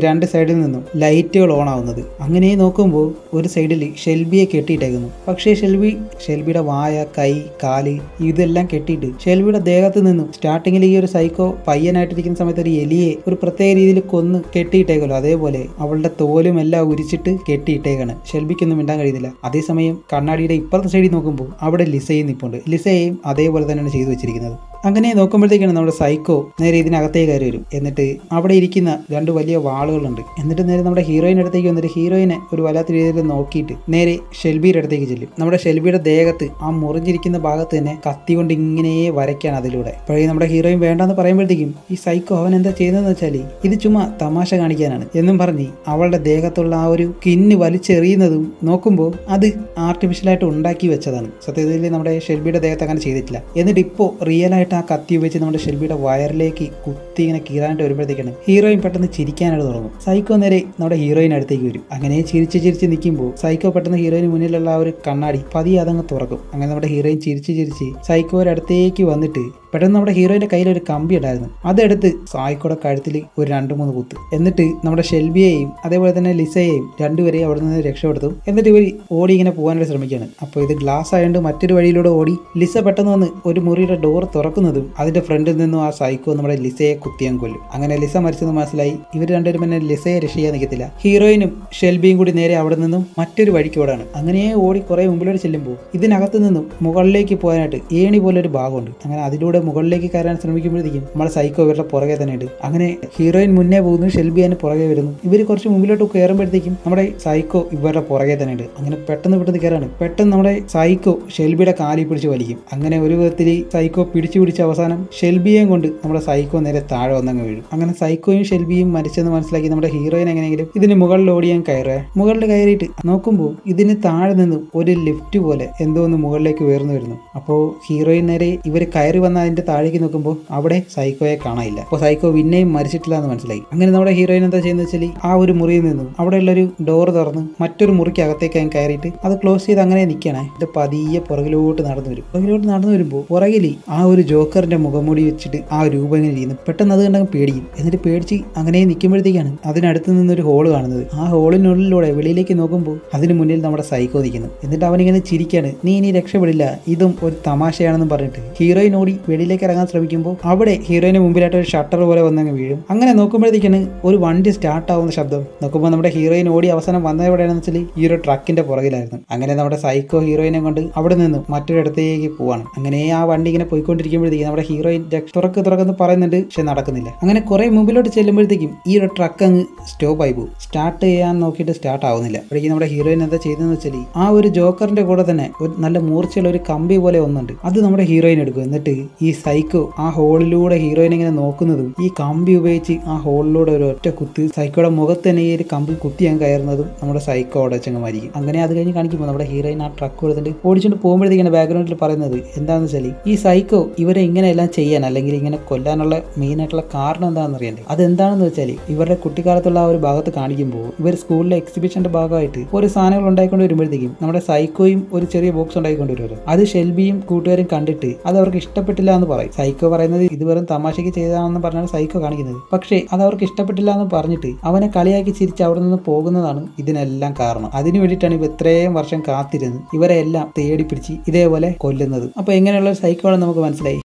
സൈഡിൽ നിന്നും ലൈറ്റുകൾ ഓൺ ആവുന്നത്. അങ്ങനെ നോക്കുമ്പോൾ ഒരു സൈഡിൽ ഷെൽബിയെ കെട്ടിയിട്ടേക്കുന്നു. പക്ഷേ ഷെൽബി ഷെൽബിയുടെ വായ, കൈ, കാല് ഇതെല്ലാം കെട്ടിയിട്ട് ഷെൽബിയുടെ ദേഹത്ത് നിന്നും സ്റ്റാർട്ടിങ്ങിൽ ഈ ഒരു സൈക്കോ പയ്യനായിട്ടിരിക്കുന്ന സമയത്ത് ഒരു എലിയെ ഒരു പ്രത്യേക രീതിയിൽ കൊന്ന് കെട്ടിയിട്ടേക്കല്ലോ, അതേപോലെ അവളുടെ തോലും എല്ലാം ഉരിച്ചിട്ട് കെട്ടിയിട്ടേക്കാണ്. ഷെൽബിക്കൊന്നും മിണ്ടാൻ കഴിയുന്നില്ല. അതേസമയം കണ്ണാടിയുടെ ഇപ്പുറത്തെ സൈഡിൽ നോക്കുമ്പോൾ അവിടെ ലിസയും നിൽപ്പുണ്ട്. ലിസയെയും അതേപോലെ തന്നെയാണ് ചെയ്തു വെച്ചിരിക്കുന്നത്. അങ്ങനെ നോക്കുമ്പോഴത്തേക്കാണ് നമ്മുടെ സൈക്കോ നേരെ ഇതിനകത്തേക്ക് കയറി വരും. എന്നിട്ട് അവിടെ ഇരിക്കുന്ന രണ്ട് വലിയ വാളുകളുണ്ട്. എന്നിട്ട് നേരെ നമ്മുടെ ഹീറോയിൻ്റെ അടുത്തേക്ക് വന്നിട്ട് ഹീറോയിനെ ഒരു വല്ലാത്ത രീതിയിൽ നോക്കിയിട്ട് നേരെ ഷെൽബിയുടെ അടുത്തേക്ക് ചെല്ലും. നമ്മുടെ ഷെൽബിയുടെ ദേഹത്ത് ആ മുറിഞ്ഞിരിക്കുന്ന ഭാഗത്ത് തന്നെ കത്തി കൊണ്ട് ഇങ്ങനെ വരയ്ക്കാണ് അതിലൂടെ. അപ്പോഴേ നമ്മുടെ ഹീറോയിൻ വേണ്ടാന്ന് പറയുമ്പോഴത്തേക്കും ഈ സൈക്കോ അവൻ എന്താ ചെയ്യുന്നതെന്ന് വെച്ചാൽ ഇത് ചുമ്മാ തമാശ കാണിക്കാനാണ് എന്നും പറഞ്ഞ് അവളുടെ ദേഹത്തുള്ള ആ ഒരു കിന്ന് വലിച്ചെറിയുന്നതും നോക്കുമ്പോൾ അത് ആർട്ടിഫിഷ്യലായിട്ട് ഉണ്ടാക്കി വെച്ചതാണ്. സത്യത്തിൽ നമ്മുടെ ഷെൽബിയുടെ ദേഹത്ത് അങ്ങനെ ചെയ്തിട്ടില്ല. എന്നിട്ട് ഇപ്പോൾ റിയൽ ആയിട്ട് ആ കത്തി ഉപയോഗിച്ച് നമ്മുടെ ഷെൽബിയുടെ വയറിലേക്ക് കുത്തി ഇങ്ങനെ കീറാനായിട്ട് വരുമ്പോഴത്തേക്കാണ് ഹീറോയിൻ പെട്ടെന്ന് ചിരിക്കാനായിട്ട് തുടങ്ങും. സൈക്കോ നേരെ നമ്മുടെ ഹീറോയിൻ അടുത്തേക്ക് വരും. അങ്ങനെ ചിരിച്ച് ചിരിച്ച് നിൽക്കുമ്പോൾ സൈക്കോ പെട്ടെന്ന് ഹീറോയിന് മുന്നിലുള്ള ആ ഒരു കണ്ണാടി പതിയെ അതങ്ങ് തുറക്കും. അങ്ങനെ നമ്മുടെ ഹീറോയിൻ ചിരിച്ച് ചിരിച്ച് സൈക്കോയുടെ അടുത്തേക്ക് വന്നിട്ട് പെട്ടെന്ന് നമ്മുടെ ഹീറോയിന്റെ കയ്യിൽ ഒരു കമ്പി ഉണ്ടായിരുന്നു. അതെടുത്ത് സായിക്കോടെ കഴുത്തിൽ ഒരു രണ്ട് മൂന്ന് കുത്ത്. എന്നിട്ട് നമ്മുടെ ഷെൽബിയെയും അതേപോലെ തന്നെ ലിസയെയും രണ്ടുപേരെയും അവിടെ നിന്ന് രക്ഷപ്പെടുത്തും. എന്നിട്ട് ഇവർ ഓടി ഇങ്ങനെ പോകാനായിട്ട് ശ്രമിക്കുകയാണ്. അപ്പോൾ ഇത് ഗ്ലാസ് ആയതുകൊണ്ട് മറ്റൊരു വഴിയിലൂടെ ഓടി ലിസ പെട്ടെന്ന് വന്ന് ഒരു മുറിയുടെ ഡോർ തുറക്കുന്നതും അതിന്റെ ഫ്രണ്ടിൽ നിന്നും ആ സൈക്കോ നമ്മുടെ ലിസയെ കുത്തിയാൻ കൊല്ലും. അങ്ങനെ ലിസ മരിച്ചെന്ന് മനസ്സിലായി. ഇവർ രണ്ടുപേരും പിന്നെ ലിസയെ രക്ഷിക്കാൻ നിൽക്കത്തില്ല. ഹീറോയിനും ഷെൽബിയും കൂടി നേരെ അവിടെ നിന്നും മറ്റൊരു വഴിക്ക് ഓടാണ്. അങ്ങനെ ഓടി കുറെ മുമ്പിലോട്ട് ചെല്ലുമ്പോൾ ഇതിനകത്ത് നിന്നും മുകളിലേക്ക് പോകാനായിട്ട് ഏണി പോലെ ഒരു ഭാഗമുണ്ട്. അങ്ങനെ അതിലൂടെ മുകളിലേക്ക് കയറാൻ ശ്രമിക്കുമ്പോഴത്തേക്കും നമ്മുടെ സൈക്കോ ഇവരുടെ പുറകെ തന്നെ ഉണ്ട്. അങ്ങനെ ഹീറോയിൻ മുന്നേ പോകുന്നു, ഷെൽബി അതിന് പുറകെ വരുന്നു. ഇവർ കുറച്ച് മുമ്പിലോട്ട് കയറുമ്പോഴത്തേക്കും നമ്മുടെ സൈക്കോ ഇവരുടെ പുറകെ തന്നെ ഉണ്ട്. അങ്ങനെ പെട്ടെന്ന് പെട്ടെന്ന് കയറാണ്. പെട്ടെന്ന് നമ്മുടെ സൈക്കോ ഷെൽബിയുടെ കാലിൽ പിടിച്ച് വലിക്കും. അങ്ങനെ ഒരു വിധത്തിൽ സൈക്കോ പിടിച്ചു പിടിച്ച അവസാനം ഷെൽബിയെയും കൊണ്ട് നമ്മുടെ സൈക്കോ നേരെ താഴെ വന്നങ്ങ് വീഴും. അങ്ങനെ സൈക്കോയും ഷെൽബിയും മരിച്ചെന്ന് മനസ്സിലാക്കി നമ്മുടെ ഹീറോയിൻ എങ്ങനെയെങ്കിലും ഇതിന് മുകളിൽ ഓടിയാൻ കയറുക. മുകളിൽ കയറിയിട്ട് നോക്കുമ്പോൾ ഇതിന് താഴെ നിന്നും ഒരു ലിഫ്റ്റ് പോലെ എന്തോ ഒന്ന് മുകളിലേക്ക് ഉയർന്നു വരുന്നു. അപ്പോൾ ഹീറോയിൻ നേരെ ഇവർ കയറി വന്ന അതിന്റെ താഴേക്ക് നോക്കുമ്പോൾ അവിടെ സൈക്കോയെ കാണാനില്ല. അപ്പോൾ സൈക്കോ പിന്നെയും മരിച്ചിട്ടില്ല എന്ന് മനസ്സിലായി. അങ്ങനെ നമ്മുടെ ഹീറോയിൻ എന്താ ചെയ്യുന്നത് വെച്ചാൽ ആ ഒരു മുറിയിൽ നിന്നും അവിടെയുള്ളൊരു ഡോർ തുറന്ന് മറ്റൊരു മുറിക്ക് അകത്തേക്ക് അങ്ങ് കയറിയിട്ട് അത് ക്ലോസ് ചെയ്ത് അങ്ങനെ നിൽക്കണേ. ഇത് പതിയെ പുറകിലോട്ട് നടന്നു വരും. പുറകിലോട്ട് നടന്നു വരുമ്പോൾ പുറകിൽ ആ ഒരു ജോക്കറിന്റെ മുഖംമൂടി വെച്ചിട്ട് ആ രൂപം ഇങ്ങനെ ഇരിക്കുന്നു. പെട്ടെന്ന് അത് കണ്ടങ്ങ് പേടിക്കും. എന്നിട്ട് പേടിച്ച് അങ്ങനെ നിൽക്കുമ്പോഴത്തേക്കാണ് അതിനടുത്ത് നിന്നൊരു ഹോള് കാണുന്നത്. ആ ഹോളിനുള്ളിലൂടെ വെളിയിലേക്ക് നോക്കുമ്പോൾ അതിന് മുന്നിൽ നമ്മുടെ സൈക്കോ നിൽക്കുന്നു. എന്നിട്ട് അവനിങ്ങനെ ചിരിക്കാണ്. നീ ഇനി രക്ഷപ്പെടില്ല, ഇതും ഒരു തമാശയാണെന്നും പറഞ്ഞിട്ട് ഹീറോയിൻ ഓടി വെളിയിലേക്ക് ഇറങ്ങാൻ ശ്രമിക്കുമ്പോൾ അവിടെ ഹീറോയിന് മുമ്പിലായിട്ട് ഒരു ഷട്ടർ പോലെ വന്നങ്ങ് വീഴും. അങ്ങനെ നോക്കുമ്പോഴത്തേക്കാണ് ഒരു വണ്ടി സ്റ്റാർട്ട് ആവുന്ന ശബ്ദം. നോക്കുമ്പോൾ നമ്മുടെ ഹീറോയിൻ ഓടി അവസാനം വന്നത് എവിടെയാണെന്ന് വെച്ചാൽ ഈ ഒരു ട്രക്കിന്റെ പുറകിലായിരുന്നു. അങ്ങനെ നമ്മുടെ സൈക്കോ ഹീറോയിനെ കൊണ്ട് അവിടെ നിന്നും മറ്റൊരിടത്തേക്ക് പോവാണ്. അങ്ങനെ ആ വണ്ടി ഇങ്ങനെ പോയിക്കൊണ്ടിരിക്കുമ്പോഴത്തേക്കും നമ്മുടെ ഹീറോയിൻ തുറക്ക് തുറക്കെന്ന് പറയുന്നുണ്ട്, പക്ഷെ നടക്കുന്നില്ല. അങ്ങനെ കുറെ മുമ്പിലോട്ട് ചെല്ലുമ്പോഴത്തേക്കും ഈ ഒരു ട്രക്ക് അങ്ങ് സ്റ്റോപ്പ് ആയി പോകും. സ്റ്റാർട്ട് ചെയ്യാൻ നോക്കിയിട്ട് സ്റ്റാർട്ട് ആവുന്നില്ല. അപ്പോഴേക്കും നമ്മുടെ ഹീറോയിൻ എന്താ ചെയ്തതെന്ന് വെച്ചാൽ ആ ഒരു ജോക്കറിന്റെ കൂടെ തന്നെ ഒരു നല്ല മൂർച്ചയുള്ള ഒരു കമ്പി പോലെ ഒന്നുണ്ട്. അത് നമ്മുടെ ഹീറോയിൻ എടുക്കും. എന്നിട്ട് ഈ സൈക്കോ ആ ഹോളിലൂടെ ഹീറോയിൻ ഇങ്ങനെ നോക്കുന്നതും ഈ കമ്പി ഉപയോഗിച്ച് ആ ഹോളിലൂടെ ഒരു ഒറ്റ കുത്ത് സൈക്കോയുടെ മുഖത്ത് തന്നെ ഈ ഒരു കമ്പി കുത്തിയാൻ കയറുന്നതും നമ്മുടെ സൈക്കോ അവിടെ വെച്ചങ്ങ് മരിക്കും. അങ്ങനെ അത് കഴിഞ്ഞ് കാണിക്കുമ്പോൾ നമ്മുടെ ഹീറോയിൻ ആ ട്രക്ക് കൊടുത്തിട്ട് ഓടിച്ചുകൊണ്ട് പോകുമ്പോഴത്തേക്കാണ് ബാക്ക്ഗ്രൗണ്ടിൽ പറയുന്നത് എന്താണെന്ന് വെച്ചാൽ ഈ സൈക്കോ ഇവരെ ഇങ്ങനെയെല്ലാം ചെയ്യാൻ അല്ലെങ്കിൽ ഇങ്ങനെ കൊല്ലാനുള്ള മെയിൻ ആയിട്ടുള്ള കാരണം എന്താണെന്ന് അറിയണ്ടേ. അതെന്താണെന്ന് വെച്ചാൽ ഇവരുടെ കുട്ടിക്കാലത്തുള്ള ആ ഒരു ഭാഗത്ത് കാണിക്കുമ്പോൾ ഇവർ സ്കൂളിലെ എക്സിബിഷന്റെ ഭാഗമായിട്ട് ഒരു സാധനങ്ങൾ ഉണ്ടായിക്കൊണ്ട് വരുമ്പോഴത്തേക്കും നമ്മുടെ സൈക്കോയും ഒരു ചെറിയ ബോക്സ് ഉണ്ടായിക്കൊണ്ട് വരുമല്ലോ. അത് ഷെൽബിയും കൂട്ടുകാരും കണ്ടിട്ട് അത് അവർക്ക് ഇഷ്ടപ്പെട്ടില്ല എന്ന് പറയും. സൈക്കോ പറയുന്നത് ഇത് വെറും തമാശയ്ക്ക് ചെയ്തതാണെന്ന് പറഞ്ഞാണ് സൈക്കോ കാണിക്കുന്നത്. പക്ഷേ അത് അവർക്ക് ഇഷ്ടപ്പെട്ടില്ല എന്ന് പറഞ്ഞിട്ട് അവനെ കളിയാക്കി ചിരിച്ച് അവിടെ നിന്ന് പോകുന്നതാണ് ഇതിനെല്ലാം കാരണം. അതിനു വേണ്ടിയിട്ടാണ് ഇവ ഇത്രയും വർഷം കാത്തിരുന്ന് ഇവരെ എല്ലാം തേടി പിടിച്ച് ഇതേപോലെ കൊല്ലുന്നത്. അപ്പൊ എങ്ങനെയുള്ള സൈക്കോ ആണെന്ന് നമുക്ക് മനസ്സിലായി.